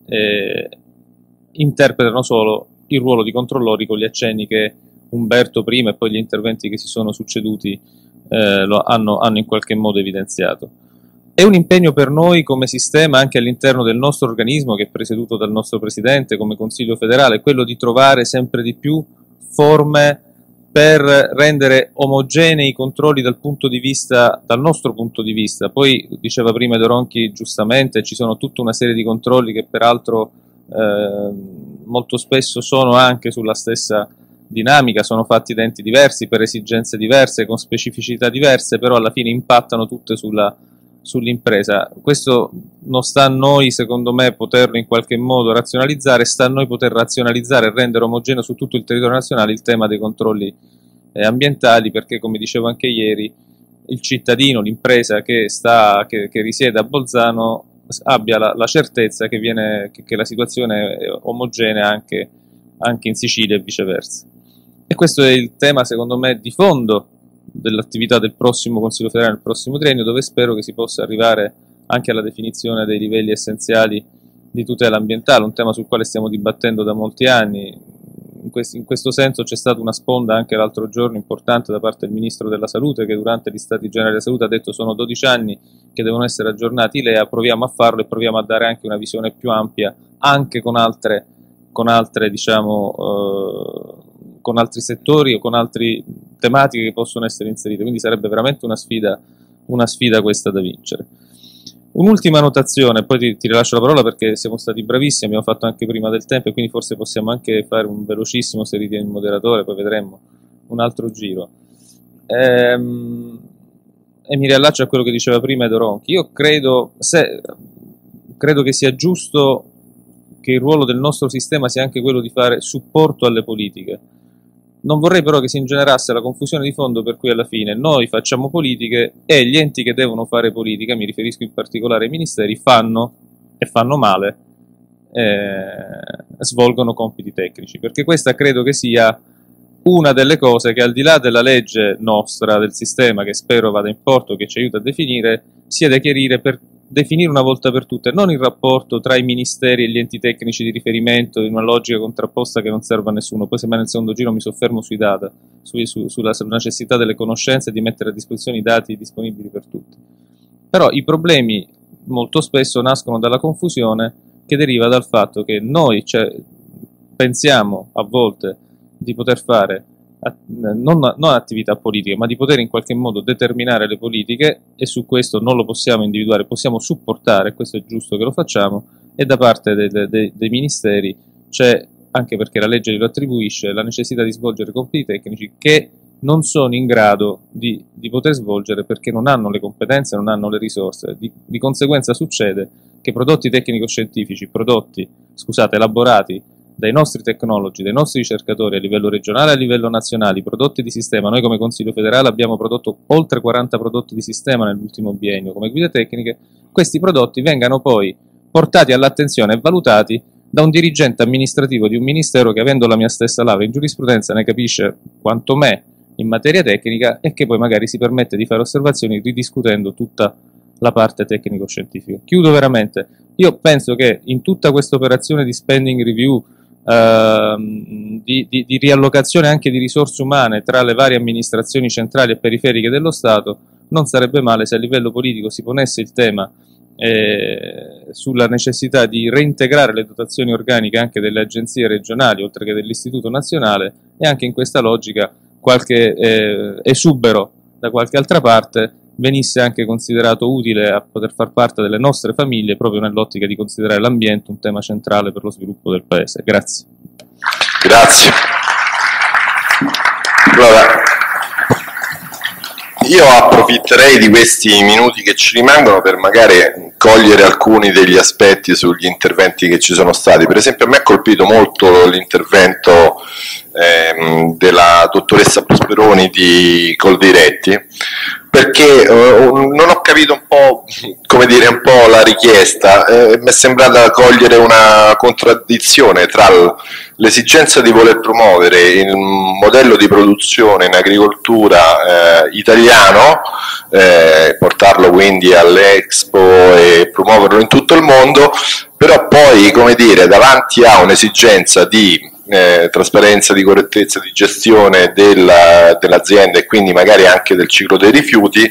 eh, interpretano solo il ruolo di controllori, con gli accenni che Umberto prima e poi gli interventi che si sono succeduti eh, lo hanno, hanno in qualche modo evidenziato. È un impegno per noi come sistema, anche all'interno del nostro organismo, che è presieduto dal nostro Presidente come Consiglio federale, quello di trovare sempre di più forme per rendere omogenei i controlli dal punto di vista, dal nostro punto di vista. Poi diceva prima De Ronchi giustamente, ci sono tutta una serie di controlli che peraltro eh, molto spesso sono anche sulla stessa dinamica, sono fatti da enti diversi, per esigenze diverse, con specificità diverse, però alla fine impattano tutte sulla sull'impresa. Questo non sta a noi, secondo me, poterlo in qualche modo razionalizzare, sta a noi poter razionalizzare e rendere omogeneo su tutto il territorio nazionale il tema dei controlli eh, ambientali, perché, come dicevo anche ieri, il cittadino, l'impresa che, sta, che, che risiede a Bolzano abbia la, la certezza che, viene, che, che la situazione è omogenea anche, anche in Sicilia e viceversa. E questo è il tema, secondo me, di fondo dell'attività del prossimo Consiglio federale nel prossimo triennio, dove spero che si possa arrivare anche alla definizione dei livelli essenziali di tutela ambientale, un tema sul quale stiamo dibattendo da molti anni. In, quest in questo senso c'è stata una sponda anche l'altro giorno importante da parte del Ministro della Salute, che durante gli Stati Generali della Salute ha detto sono dodici anni che devono essere aggiornati i L E A, proviamo a farlo e proviamo a dare anche una visione più ampia, anche con altre, con altre diciamo, eh, con altri settori o con altre tematiche che possono essere inserite, quindi sarebbe veramente una sfida, una sfida questa da vincere. Un'ultima notazione, poi ti, ti rilascio la parola perché siamo stati bravissimi, abbiamo fatto anche prima del tempo e quindi forse possiamo anche fare un velocissimo, se ritiene il moderatore, poi vedremo un altro giro. Ehm, e mi riallaccio a quello che diceva prima De Ronchi. Io credo, se, credo che sia giusto che il ruolo del nostro sistema sia anche quello di fare supporto alle politiche. Non vorrei però che si ingenerasse la confusione di fondo per cui alla fine noi facciamo politiche e gli enti che devono fare politica, mi riferisco in particolare ai ministeri, fanno, e fanno male, eh, svolgono compiti tecnici, perché questa credo che sia una delle cose che, al di là della legge nostra, del sistema, che spero vada in porto, che ci aiuta a definire, sia da chiarire per definire una volta per tutte non il rapporto tra i ministeri e gli enti tecnici di riferimento in una logica contrapposta che non serve a nessuno. Poi semmai nel secondo giro mi soffermo sui data, su, su, sulla necessità delle conoscenze e di mettere a disposizione i dati disponibili per tutti. Però i problemi molto spesso nascono dalla confusione che deriva dal fatto che noi cioè, pensiamo a volte di poter fare Non, non attività politiche, ma di poter in qualche modo determinare le politiche, e su questo non lo possiamo individuare, possiamo supportare, questo è giusto che lo facciamo, e da parte de, de, de, dei ministeri c'è, anche perché la legge glielo attribuisce, la necessità di svolgere compiti tecnici che non sono in grado di, di poter svolgere perché non hanno le competenze, non hanno le risorse. Di, di conseguenza succede che prodotti tecnico-scientifici, prodotti, scusate, elaborati dai nostri tecnologi, dai nostri ricercatori a livello regionale e a livello nazionale, prodotti di sistema. Noi come Consiglio federale abbiamo prodotto oltre quaranta prodotti di sistema nell'ultimo biennio come guide tecniche. Questi prodotti vengano poi portati all'attenzione e valutati da un dirigente amministrativo di un ministero che, avendo la mia stessa laurea in giurisprudenza, ne capisce quanto me in materia tecnica e che poi magari si permette di fare osservazioni ridiscutendo tutta la parte tecnico-scientifica. Chiudo veramente. Io penso che in tutta questa operazione di spending review, ehm, di, di, di riallocazione anche di risorse umane tra le varie amministrazioni centrali e periferiche dello Stato, non sarebbe male se a livello politico si ponesse il tema eh, sulla necessità di reintegrare le dotazioni organiche anche delle agenzie regionali, oltre che dell'Istituto Nazionale, e anche in questa logica qualche eh, esubero da qualche altra parte venisse anche considerato utile a poter far parte delle nostre famiglie, proprio nell'ottica di considerare l'ambiente un tema centrale per lo sviluppo del Paese. Grazie. Grazie. Allora, io approfitterei di questi minuti che ci rimangono per magari cogliere alcuni degli aspetti sugli interventi che ci sono stati. Per esempio, a me ha colpito molto l'intervento ehm, della dottoressa Prosperoni di Coldiretti, perché eh, non ho capito un po', come dire, un po' la richiesta. Eh, mi è sembrata cogliere una contraddizione tra l'esigenza di voler promuovere il modello di produzione in agricoltura eh, italiano, eh, portarlo quindi all'Expo e promuoverlo in tutto il mondo, però poi, come dire, davanti a un'esigenza di Eh, trasparenza, di correttezza di gestione della, dell'azienda e quindi magari anche del ciclo dei rifiuti,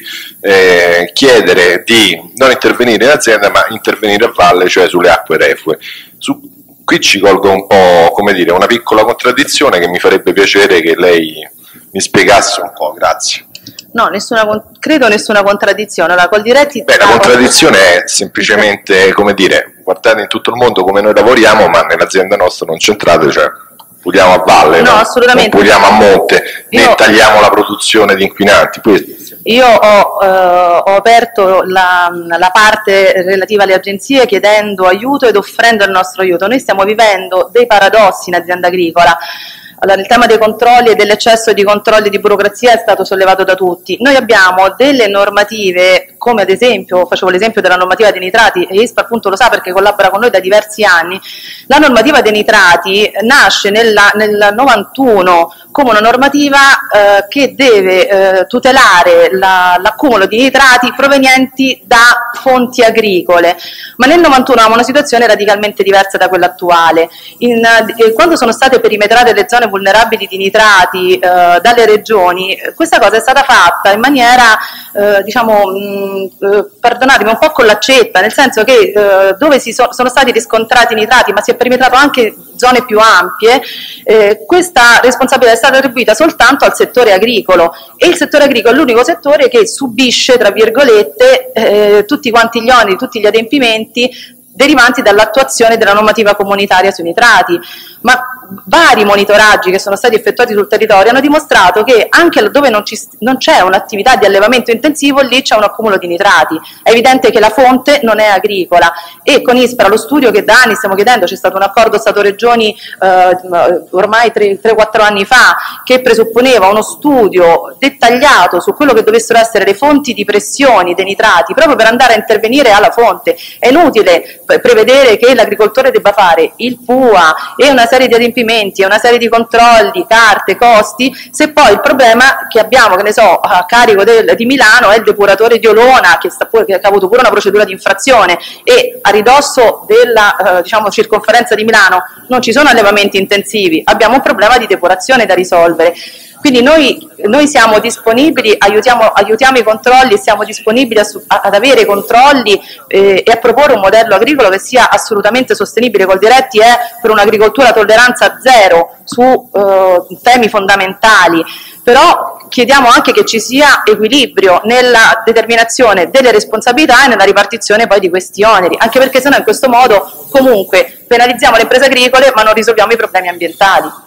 eh, chiedere di non intervenire in azienda ma intervenire a valle, cioè sulle acque reflue. Su, qui ci colgo un po', come dire, una piccola contraddizione che mi farebbe piacere che lei mi spiegasse un po'. Grazie. No, nessuna, credo nessuna contraddizione. La Coldiretti Beh, la contraddizione è semplicemente, come dire, guardate in tutto il mondo come noi lavoriamo, ma nell'azienda nostra non c'entrate, cioè puliamo a valle, no, no? assolutamente. Non puliamo a monte, Io... né tagliamo la produzione di inquinanti. Questo. Io ho, eh, ho aperto la, la parte relativa alle agenzie chiedendo aiuto ed offrendo il nostro aiuto. Noi stiamo vivendo dei paradossi in azienda agricola. Allora, il tema dei controlli e dell'eccesso di controlli di burocrazia è stato sollevato da tutti. Noi abbiamo delle normative, come ad esempio, facevo l'esempio della normativa dei nitrati, e I S P A appunto lo sa perché collabora con noi da diversi anni. La normativa dei nitrati nasce nella, nel novantuno come una normativa eh, che deve eh, tutelare la, l'accumulo di nitrati provenienti da fonti agricole, ma nel novantuno avevamo una situazione radicalmente diversa da quella attuale. In, eh, quando sono state perimetrate le zone vulnerabili di nitrati eh, dalle regioni, questa cosa è stata fatta in maniera, eh, diciamo, mh, eh, perdonatemi, un po' con l'accetta, nel senso che eh, dove si so, sono stati riscontrati nitrati, ma si è perimetrato anche zone più ampie, eh, questa responsabilità è stata attribuita soltanto al settore agricolo, e il settore agricolo è l'unico settore che subisce, tra virgolette, eh, tutti quanti gli oneri, tutti gli adempimenti derivanti dall'attuazione della normativa comunitaria sui nitrati. Ma vari monitoraggi che sono stati effettuati sul territorio hanno dimostrato che anche laddove non, ci, non c'è un'attività di allevamento intensivo, lì c'è un accumulo di nitrati. È evidente che la fonte non è agricola, e con I S P R A, lo studio che da anni stiamo chiedendo, c'è stato un accordo Stato-Regioni eh, ormai tre quattro anni fa, che presupponeva uno studio dettagliato su quello che dovessero essere le fonti di pressioni dei nitrati, proprio per andare a intervenire alla fonte. È inutile prevedere che l'agricoltore debba fare il P U A e una serie di adempimenti e una serie di controlli, carte, costi, se poi il problema che abbiamo, che ne so, a carico del, di Milano è il depuratore di Olona, che, sta pure, che ha avuto pure una procedura di infrazione, e a ridosso della eh, diciamo, circonferenza di Milano non ci sono allevamenti intensivi, abbiamo un problema di depurazione da risolvere. Quindi noi, noi siamo disponibili, aiutiamo, aiutiamo i controlli, siamo disponibili a, a, ad avere i controlli eh, e a proporre un modello agricolo che sia assolutamente sostenibile. Coldiretti è per un'agricoltura a tolleranza zero su eh, temi fondamentali, però chiediamo anche che ci sia equilibrio nella determinazione delle responsabilità e nella ripartizione poi di questi oneri, anche perché sennò in questo modo comunque penalizziamo le imprese agricole ma non risolviamo i problemi ambientali.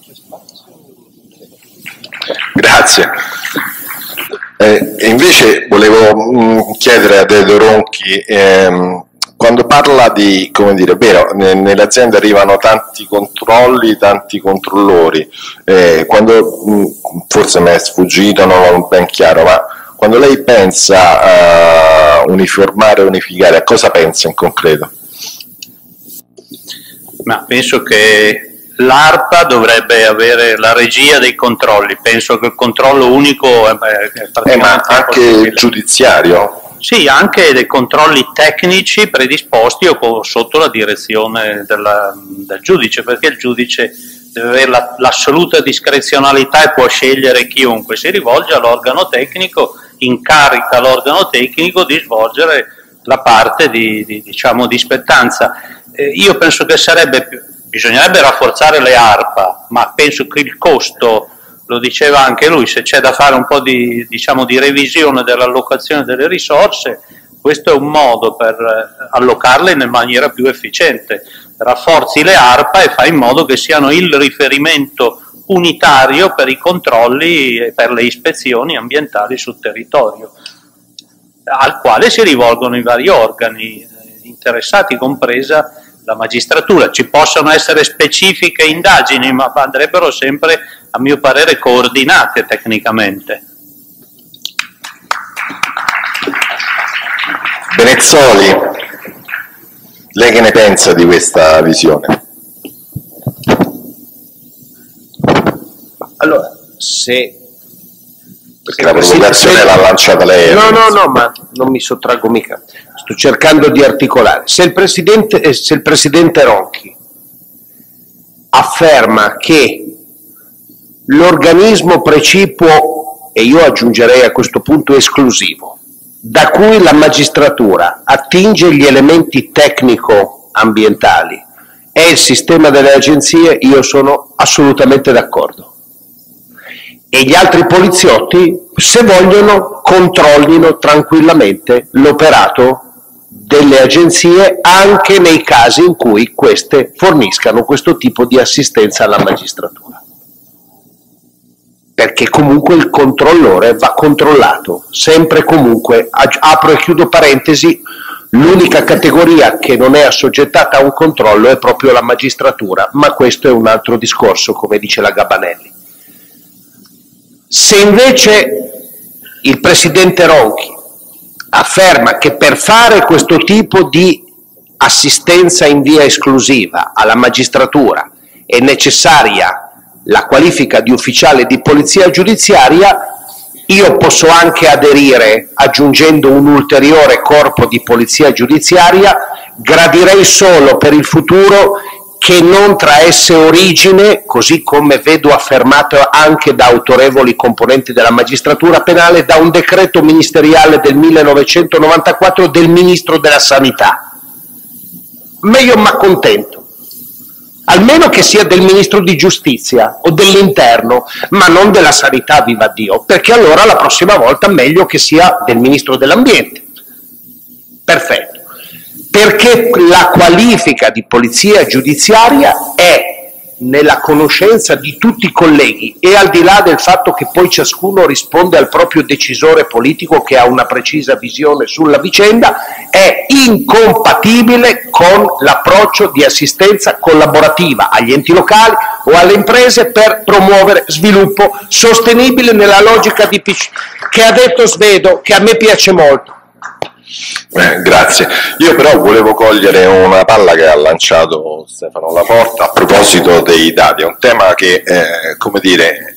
Grazie. Eh, e invece volevo mh, chiedere a Dedo Ronchi, ehm, quando parla di, come dire, vero, ne, nelle aziende arrivano tanti controlli, tanti controllori, eh, quando, mh, forse mi è sfuggito, non ho ben chiaro, ma quando lei pensa a uniformare, unificare, a cosa pensa in concreto? Ma penso che l'ARPA dovrebbe avere la regia dei controlli, penso che il controllo unico è, è praticamente eh, ma anche il giudiziario? Sì, anche dei controlli tecnici predisposti o co- sotto la direzione della- del giudice, perché il giudice deve avere la- l'assoluta discrezionalità e può scegliere chiunque. Si rivolge all'organo tecnico, incarica l'organo tecnico di svolgere la parte di, di, diciamo, di spettanza. Eh, io penso che sarebbe più, bisognerebbe rafforzare le ARPA, ma penso che il costo, lo diceva anche lui, se c'è da fare un po' di, diciamo, di revisione dell'allocazione delle risorse, questo è un modo per allocarle in maniera più efficiente. Rafforzi le ARPA e fai in modo che siano il riferimento unitario per i controlli e per le ispezioni ambientali sul territorio, al quale si rivolgono i vari organi interessati, compresa la magistratura. Ci possono essere specifiche indagini, ma andrebbero sempre, a mio parere, coordinate tecnicamente. Benezzoli, lei che ne pensa di questa visione? Allora, se... Perché la provocazione l'ha lanciata lei. No, no, no, ma non mi sottraggo mica. Sto cercando di articolare. Se il Presidente, eh, se il Presidente Ronchi afferma che l'organismo precipuo, e io aggiungerei a questo punto esclusivo, da cui la magistratura attinge gli elementi tecnico-ambientali è il sistema delle agenzie, io sono assolutamente d'accordo. E gli altri poliziotti, se vogliono, controllino tranquillamente l'operato delle agenzie anche nei casi in cui queste forniscano questo tipo di assistenza alla magistratura. Perché comunque il controllore va controllato, sempre e comunque. Apro e chiudo parentesi, l'unica categoria che non è assoggettata a un controllo è proprio la magistratura, ma questo è un altro discorso, come dice la Gabanelli. Se invece il Presidente Ronchi afferma che per fare questo tipo di assistenza in via esclusiva alla magistratura è necessaria la qualifica di ufficiale di polizia giudiziaria, io posso anche aderire aggiungendo un ulteriore corpo di polizia giudiziaria, gradirei solo per il futuro che non traesse origine, così come vedo affermato anche da autorevoli componenti della magistratura penale, da un decreto ministeriale del millenovecentonovantaquattro del Ministro della Sanità. Ma io mi accontento, almeno che sia del Ministro di Giustizia o dell'Interno, ma non della Sanità, viva Dio, perché allora la prossima volta meglio che sia del Ministro dell'Ambiente. Perfetto. Perché la qualifica di polizia giudiziaria è nella conoscenza di tutti i colleghi e al di là del fatto che poi ciascuno risponde al proprio decisore politico che ha una precisa visione sulla vicenda, è incompatibile con l'approccio di assistenza collaborativa agli enti locali o alle imprese per promuovere sviluppo sostenibile nella logica di P C, che ha detto Svedo, che a me piace molto. Eh, grazie. Io però volevo cogliere una palla che ha lanciato Stefano Laporta a proposito dei dati. È un tema che, eh, come dire,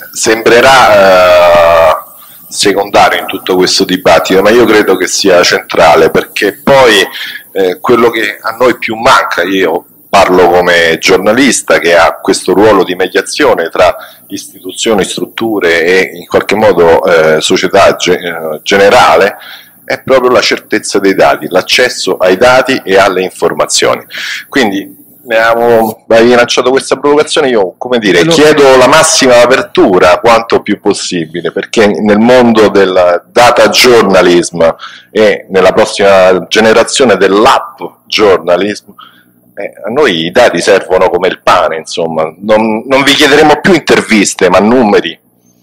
sembrerà eh, secondario in tutto questo dibattito, ma io credo che sia centrale, perché poi eh, quello che a noi più manca, io parlo come giornalista che ha questo ruolo di mediazione tra istituzioni, strutture e in qualche modo eh, società ge- generale, è proprio la certezza dei dati, l'accesso ai dati e alle informazioni. Quindi mi hai lanciato questa provocazione, io, come dire, chiedo la massima apertura quanto più possibile, perché nel mondo del data journalism e nella prossima generazione dell'app journalism, eh, a noi i dati servono come il pane, insomma, non, non vi chiederemo più interviste, ma numeri.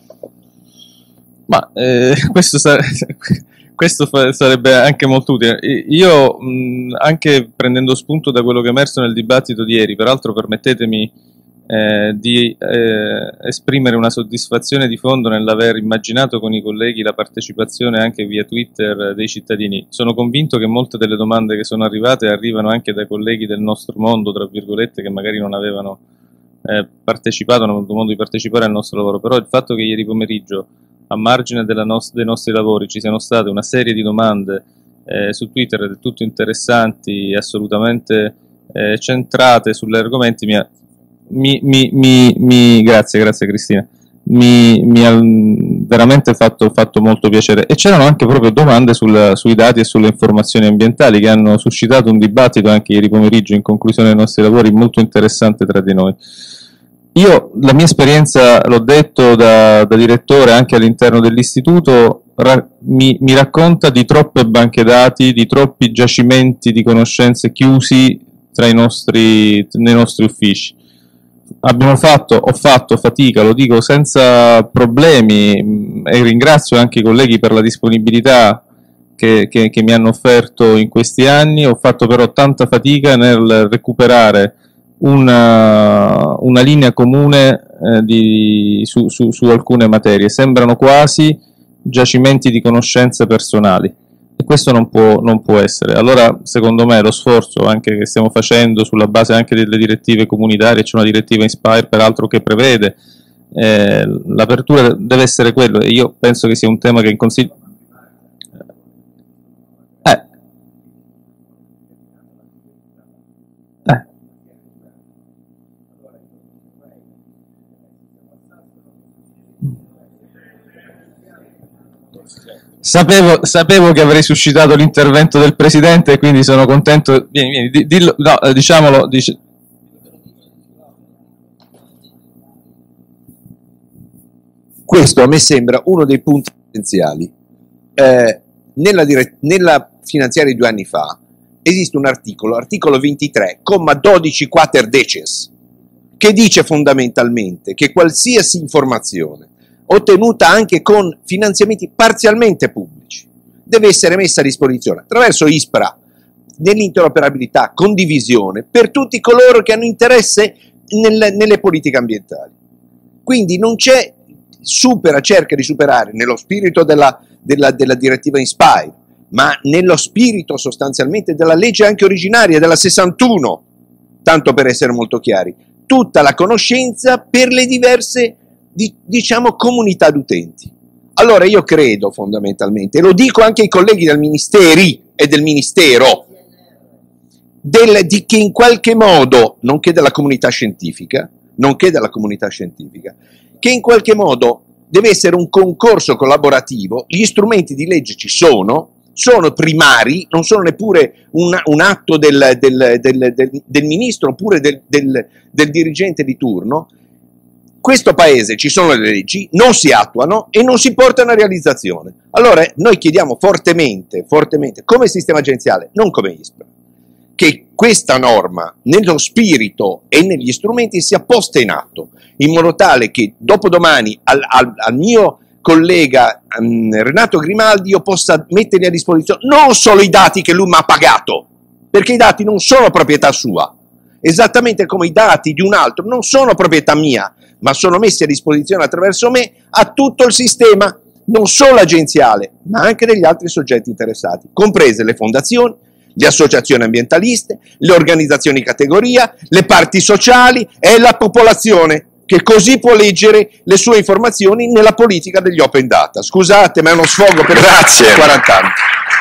Ma eh, questo sarebbe... Questo sarebbe anche molto utile. Io, mh, anche prendendo spunto da quello che è emerso nel dibattito di ieri, peraltro permettetemi eh, di eh, esprimere una soddisfazione di fondo nell'aver immaginato con i colleghi la partecipazione anche via Twitter dei cittadini. Sono convinto che molte delle domande che sono arrivate arrivano anche da colleghi del nostro mondo, tra virgolette, che magari non avevano eh, partecipato, non hanno avuto modo di partecipare al nostro lavoro, però il fatto che ieri pomeriggio a margine della nos- dei nostri lavori ci siano state una serie di domande eh, su Twitter del tutto interessanti e assolutamente eh, centrate sugli argomenti, mi, ha, mi, mi, mi, mi grazie, grazie Cristina, mi, mi ha veramente fatto, fatto molto piacere. E c'erano anche proprio domande sul, sui dati e sulle informazioni ambientali che hanno suscitato un dibattito anche ieri pomeriggio in conclusione dei nostri lavori molto interessante tra di noi. Io la mia esperienza, l'ho detto da, da direttore anche all'interno dell'istituto, ra- mi, mi racconta di troppe banche dati, di troppi giacimenti di conoscenze chiusi tra i nostri, nei nostri uffici. Abbiamo fatto, ho fatto fatica, lo dico senza problemi, e ringrazio anche i colleghi per la disponibilità che, che, che mi hanno offerto in questi anni. Ho fatto però tanta fatica nel recuperare una, una linea comune eh, di, su, su, su alcune materie. Sembrano quasi giacimenti di conoscenze personali e questo non può, non può essere. Allora, secondo me, lo sforzo anche che stiamo facendo sulla base anche delle direttive comunitarie, c'è una direttiva Inspire peraltro che prevede eh, l'apertura, deve essere quello, e io penso che sia un tema che in Consiglio eh. Eh. Sapevo, sapevo che avrei suscitato l'intervento del Presidente e quindi sono contento. Vieni, vieni, di, dillo, no, diciamolo. Dice. Questo a me sembra uno dei punti essenziali. Eh, nella, dire- nella finanziaria di due anni fa esiste un articolo, articolo ventitré, comma dodici quater decies, che dice fondamentalmente che qualsiasi informazione ottenuta anche con finanziamenti parzialmente pubblici deve essere messa a disposizione attraverso ISPRA nell'interoperabilità, condivisione per tutti coloro che hanno interesse nel, nelle politiche ambientali. Quindi non c'è, supera, cerca di superare nello spirito della, della, della direttiva Inspire, ma nello spirito sostanzialmente della legge anche originaria della sessantuno, tanto per essere molto chiari, tutta la conoscenza per le diverse Di, diciamo comunità d'utenti. Allora io credo fondamentalmente, e lo dico anche ai colleghi del Ministeri e del Ministero, del, di che in qualche modo, nonché della comunità scientifica, nonché della comunità scientifica, che in qualche modo deve essere un concorso collaborativo, gli strumenti di legge ci sono, sono primari, non sono neppure un, un atto del, del, del, del, del ministro oppure del, del, del dirigente di turno. Questo paese ci sono le leggi, non si attuano e non si portano a realizzazione. Allora noi chiediamo fortemente, fortemente, come sistema agenziale, non come ISPRA, che questa norma nello spirito e negli strumenti sia posta in atto, in modo tale che dopodomani al, al, al mio collega um, Renato Grimaldi io possa mettergli a disposizione non solo i dati che lui mi ha pagato, perché i dati non sono proprietà sua, esattamente come i dati di un altro non sono proprietà mia, ma sono messi a disposizione attraverso me a tutto il sistema, non solo agenziale, ma anche degli altri soggetti interessati, comprese le fondazioni, le associazioni ambientaliste, le organizzazioni di categoria, le parti sociali e la popolazione, che così può leggere le sue informazioni nella politica degli open data. Scusate, ma è uno sfogo per quaranta anni.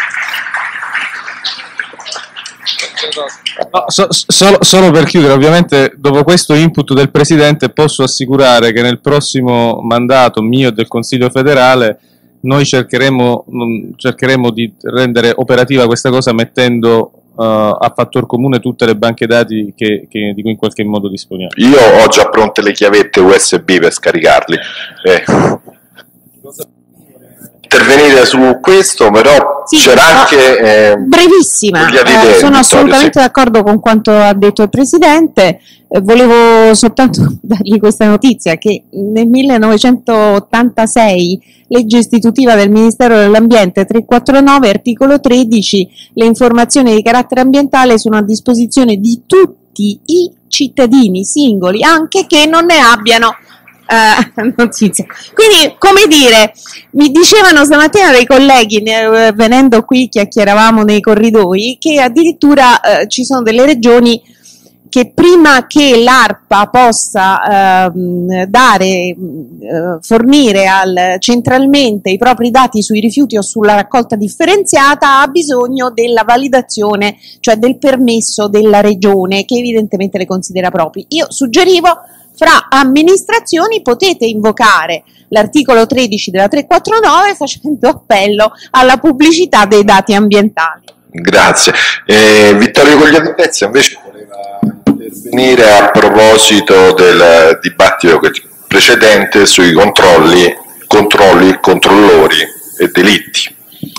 No, so, solo, solo per chiudere, ovviamente dopo questo input del Presidente posso assicurare che nel prossimo mandato mio e del Consiglio federale noi cercheremo, cercheremo di rendere operativa questa cosa mettendo uh, a fattor comune tutte le banche dati che, che, di cui in qualche modo disponiamo. Io ho già pronte le chiavette U S B per scaricarli. Eh. Intervenire su questo, però sì, c'era no, anche eh, brevissima, eh, sono assolutamente sì. d'accordo con quanto ha detto il Presidente. Eh, volevo soltanto dargli questa notizia che nel millenovecentottantasei legge istitutiva del Ministero dell'Ambiente trecentoquarantanove, articolo tredici, le informazioni di carattere ambientale sono a disposizione di tutti i cittadini singoli, anche che non ne abbiano Uh, notizia. Quindi, come dire, mi dicevano stamattina dei colleghi, ne, venendo qui chiacchieravamo nei corridoi, che addirittura uh, ci sono delle regioni che prima che l'ARPA possa ehm, dare, eh, fornire al, centralmente i propri dati sui rifiuti o sulla raccolta differenziata, ha bisogno della validazione, cioè del permesso della regione, che evidentemente le considera propri. Io suggerivo, fra amministrazioni potete invocare l'articolo tredici della trecentoquarantanove facendo appello alla pubblicità dei dati ambientali. Grazie. Eh, Vittorio Coglianetezza invece voleva intervenire a proposito del dibattito precedente sui controlli, controlli, controllori e delitti.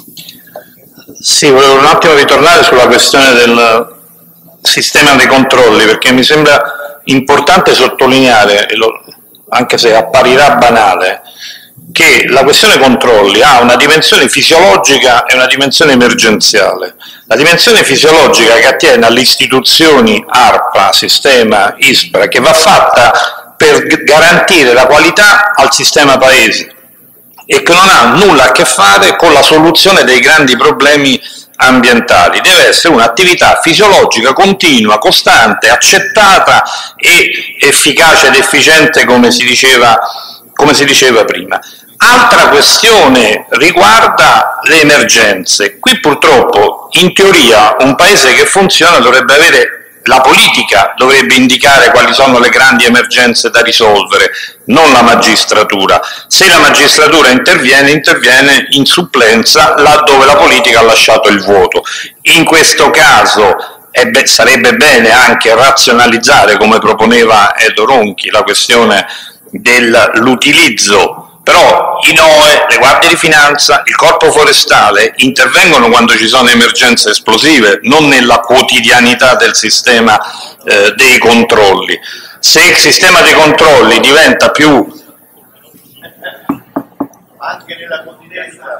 Sì, volevo un attimo ritornare sulla questione del sistema dei controlli, perché mi sembra importante sottolineare, anche se apparirà banale, che la questione controlli ha una dimensione fisiologica e una dimensione emergenziale. La dimensione fisiologica che attiene alle istituzioni ARPA, sistema, ISPRA, che va fatta per garantire la qualità al sistema paese e che non ha nulla a che fare con la soluzione dei grandi problemi ambientali. Deve essere un'attività fisiologica continua, costante, accettata e efficace ed efficiente, come si diceva, come si diceva prima. Altra questione riguarda le emergenze. Qui purtroppo, in teoria, un paese che funziona dovrebbe avere, la politica dovrebbe indicare quali sono le grandi emergenze da risolvere, non la magistratura. Se la magistratura interviene, interviene in supplenza laddove la politica ha lasciato il vuoto. In questo caso eh beh, sarebbe bene anche razionalizzare, come proponeva Edo Ronchi, la questione dell'utilizzo. Però i N O E, le guardie di finanza, il corpo forestale intervengono quando ci sono emergenze esplosive, non nella quotidianità del sistema eh, dei controlli. Se il sistema dei controlli diventa più... Anche nella quotidianità...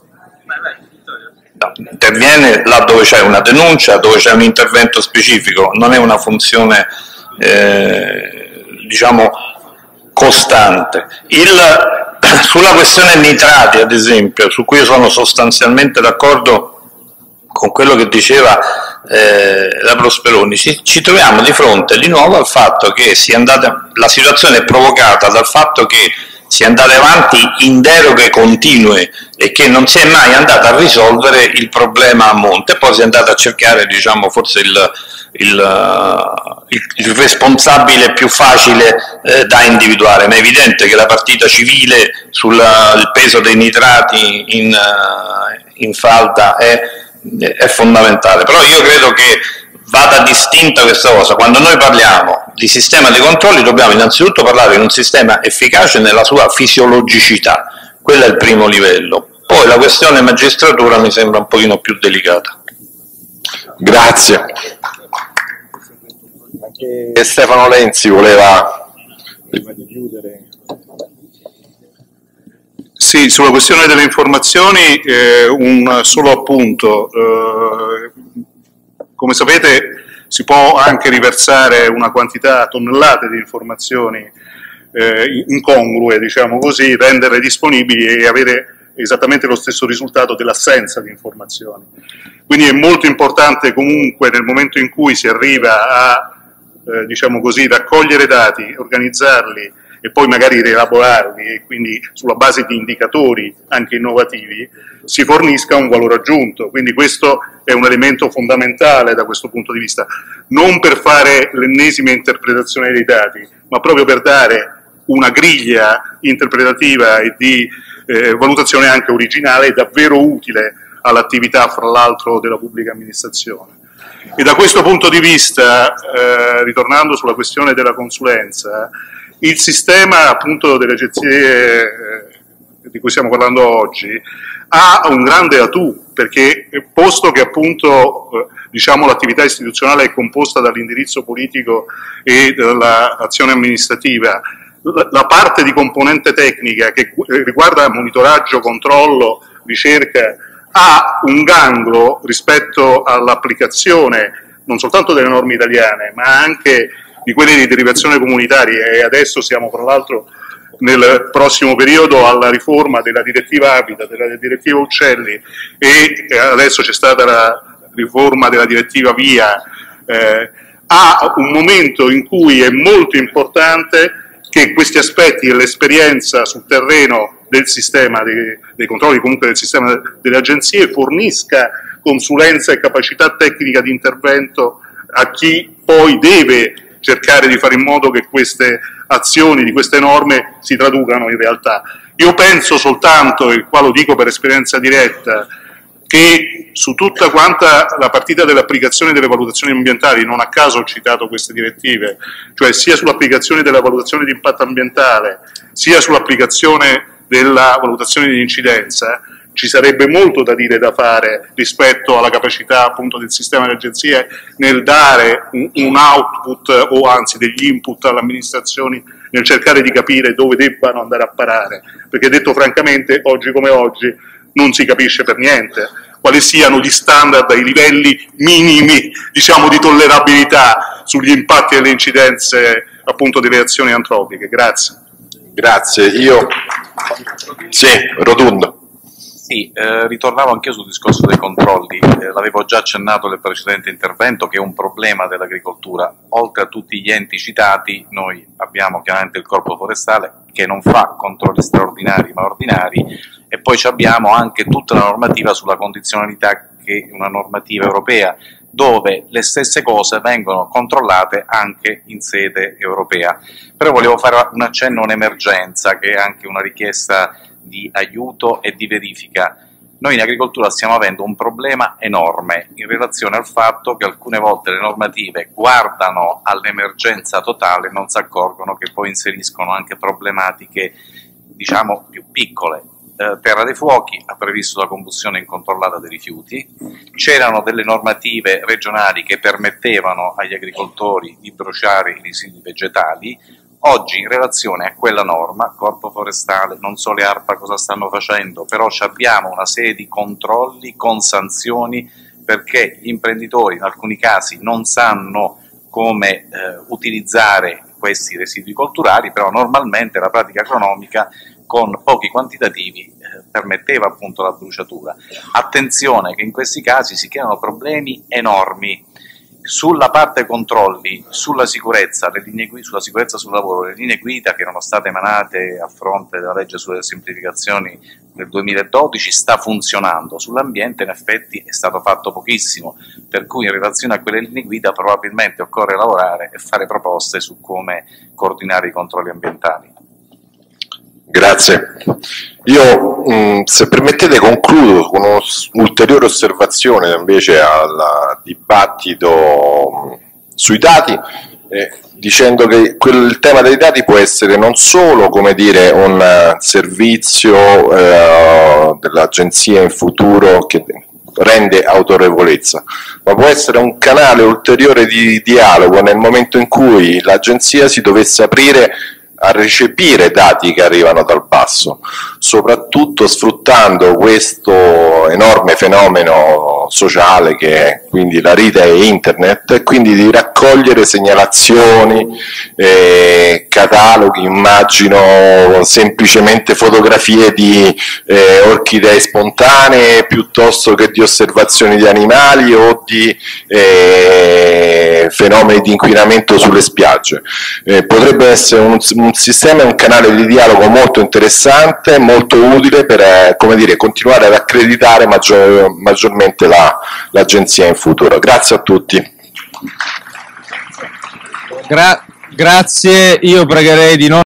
No, interviene là dove c'è una denuncia, dove c'è un intervento specifico, non è una funzione, eh, diciamo, costante. Il... Sulla questione nitrati, ad esempio, su cui io sono sostanzialmente d'accordo con quello che diceva eh, la Prosperoni, ci, ci troviamo di fronte di nuovo al fatto che si è andata, la situazione è provocata dal fatto che si è andati avanti in deroghe continue e che non si è mai andata a risolvere il problema a monte, poi si è andata a cercare, diciamo, forse il, il, il, il responsabile più facile eh, da individuare, ma è evidente che la partita civile sul peso dei nitrati in, in falda è, è fondamentale. Però io credo che vada distinta questa cosa. Quando noi parliamo di sistema dei controlli dobbiamo innanzitutto parlare di un sistema efficace nella sua fisiologicità, quello è il primo livello. Poi la questione magistratura mi sembra un pochino più delicata. Grazie. E Stefano Lenzi voleva... Prima di chiudere... Sì, sulla questione delle informazioni eh, un solo appunto. Eh, come sapete si può anche riversare una quantità, tonnellate di informazioni eh, incongrue, diciamo così, renderle disponibili e avere esattamente lo stesso risultato dell'assenza di informazioni. Quindi è molto importante comunque nel momento in cui si arriva a, eh, diciamo così, raccogliere dati, organizzarli e poi magari rielaborarli e quindi sulla base di indicatori anche innovativi si fornisca un valore aggiunto. Quindi questo è un elemento fondamentale da questo punto di vista, non per fare l'ennesima interpretazione dei dati, ma proprio per dare una griglia interpretativa e di eh, valutazione anche originale e davvero utile all'attività, fra l'altro, della pubblica amministrazione. E da questo punto di vista, eh, ritornando sulla questione della consulenza, il sistema appunto delle agenzie eh, di cui stiamo parlando oggi ha un grande atu, perché posto che appunto eh, diciamo l'attività istituzionale è composta dall'indirizzo politico e dall'azione amministrativa, la, la parte di componente tecnica che riguarda monitoraggio, controllo, ricerca ha un ganglo rispetto all'applicazione non soltanto delle norme italiane ma anche di quelle di derivazione comunitaria, e adesso siamo fra l'altro nel prossimo periodo alla riforma della direttiva Habitat, della direttiva Uccelli, e adesso c'è stata la riforma della direttiva Via, eh, a un momento in cui è molto importante che questi aspetti e l'esperienza sul terreno del sistema dei, dei controlli, comunque del sistema delle agenzie, fornisca consulenza e capacità tecnica di intervento a chi poi deve cercare di fare in modo che queste azioni, di queste norme si traducano in realtà. Io penso soltanto, e qua lo dico per esperienza diretta, che su tutta quanta la partita dell'applicazione delle valutazioni ambientali, non a caso ho citato queste direttive, cioè sia sull'applicazione della valutazione di impatto ambientale, sia sull'applicazione della valutazione di incidenza, ci sarebbe molto da dire e da fare rispetto alla capacità appunto del sistema delle agenzie nel dare un, un output o anzi degli input alle amministrazioni nel cercare di capire dove debbano andare a parare, perché detto francamente oggi come oggi non si capisce per niente quali siano gli standard, i livelli minimi, diciamo, di tollerabilità sugli impatti e le incidenze appunto delle azioni antropiche. Grazie. Grazie. Io sì, rotondo. Sì, eh, ritornavo anch'io sul discorso dei controlli, eh, l'avevo già accennato nel precedente intervento che è un problema dell'agricoltura. Oltre a tutti gli enti citati, noi abbiamo chiaramente il Corpo Forestale che non fa controlli straordinari ma ordinari, e poi abbiamo anche tutta la normativa sulla condizionalità, che è una normativa europea, dove le stesse cose vengono controllate anche in sede europea. Però volevo fare un accenno a un'emergenza, che è anche una richiesta di aiuto e di verifica. Noi in agricoltura stiamo avendo un problema enorme in relazione al fatto che alcune volte le normative guardano all'emergenza totale e non si accorgono che poi inseriscono anche problematiche, diciamo, più piccole. Eh, Terra dei Fuochi ha previsto la combustione incontrollata dei rifiuti, c'erano delle normative regionali che permettevano agli agricoltori di bruciare i residui vegetali. Oggi in relazione a quella norma, Corpo Forestale, non so le ARPA cosa stanno facendo, però abbiamo una serie di controlli con sanzioni perché gli imprenditori in alcuni casi non sanno come eh, utilizzare questi residui colturali, però normalmente la pratica agronomica con pochi quantitativi eh, permetteva appunto la bruciatura. Attenzione che in questi casi si creano problemi enormi. Sulla parte controlli, sulla sicurezza, le linee guida, sulla sicurezza sul lavoro, le linee guida che erano state emanate a fronte della legge sulle semplificazioni del duemiladodici sta funzionando. Sull'ambiente in effetti è stato fatto pochissimo, per cui in relazione a quelle linee guida probabilmente occorre lavorare e fare proposte su come coordinare i controlli ambientali. Grazie. Io, mh, se permettete, concludo con un'ulteriore osservazione invece al dibattito mh, sui dati, eh, dicendo che quel, il tema dei dati può essere non solo, come dire, un uh, servizio uh, dell'agenzia in futuro che rende autorevolezza, ma può essere un canale ulteriore di dialogo nel momento in cui l'agenzia si dovesse aprire a recepire dati che arrivano dal basso, soprattutto sfruttando questo enorme fenomeno sociale che è quindi la rete e internet, e quindi di raccogliere segnalazioni, eh, cataloghi, immagino semplicemente fotografie di eh, orchidee spontanee piuttosto che di osservazioni di animali o di eh, fenomeni di inquinamento sulle spiagge. Eh, potrebbe essere un, un sistema e un canale di dialogo molto interessante, molto utile per eh, come dire, continuare ad accreditare maggior, maggiormente la, l'agenzia in futuro. Grazie a tutti. Gra- grazie, io pregherei di non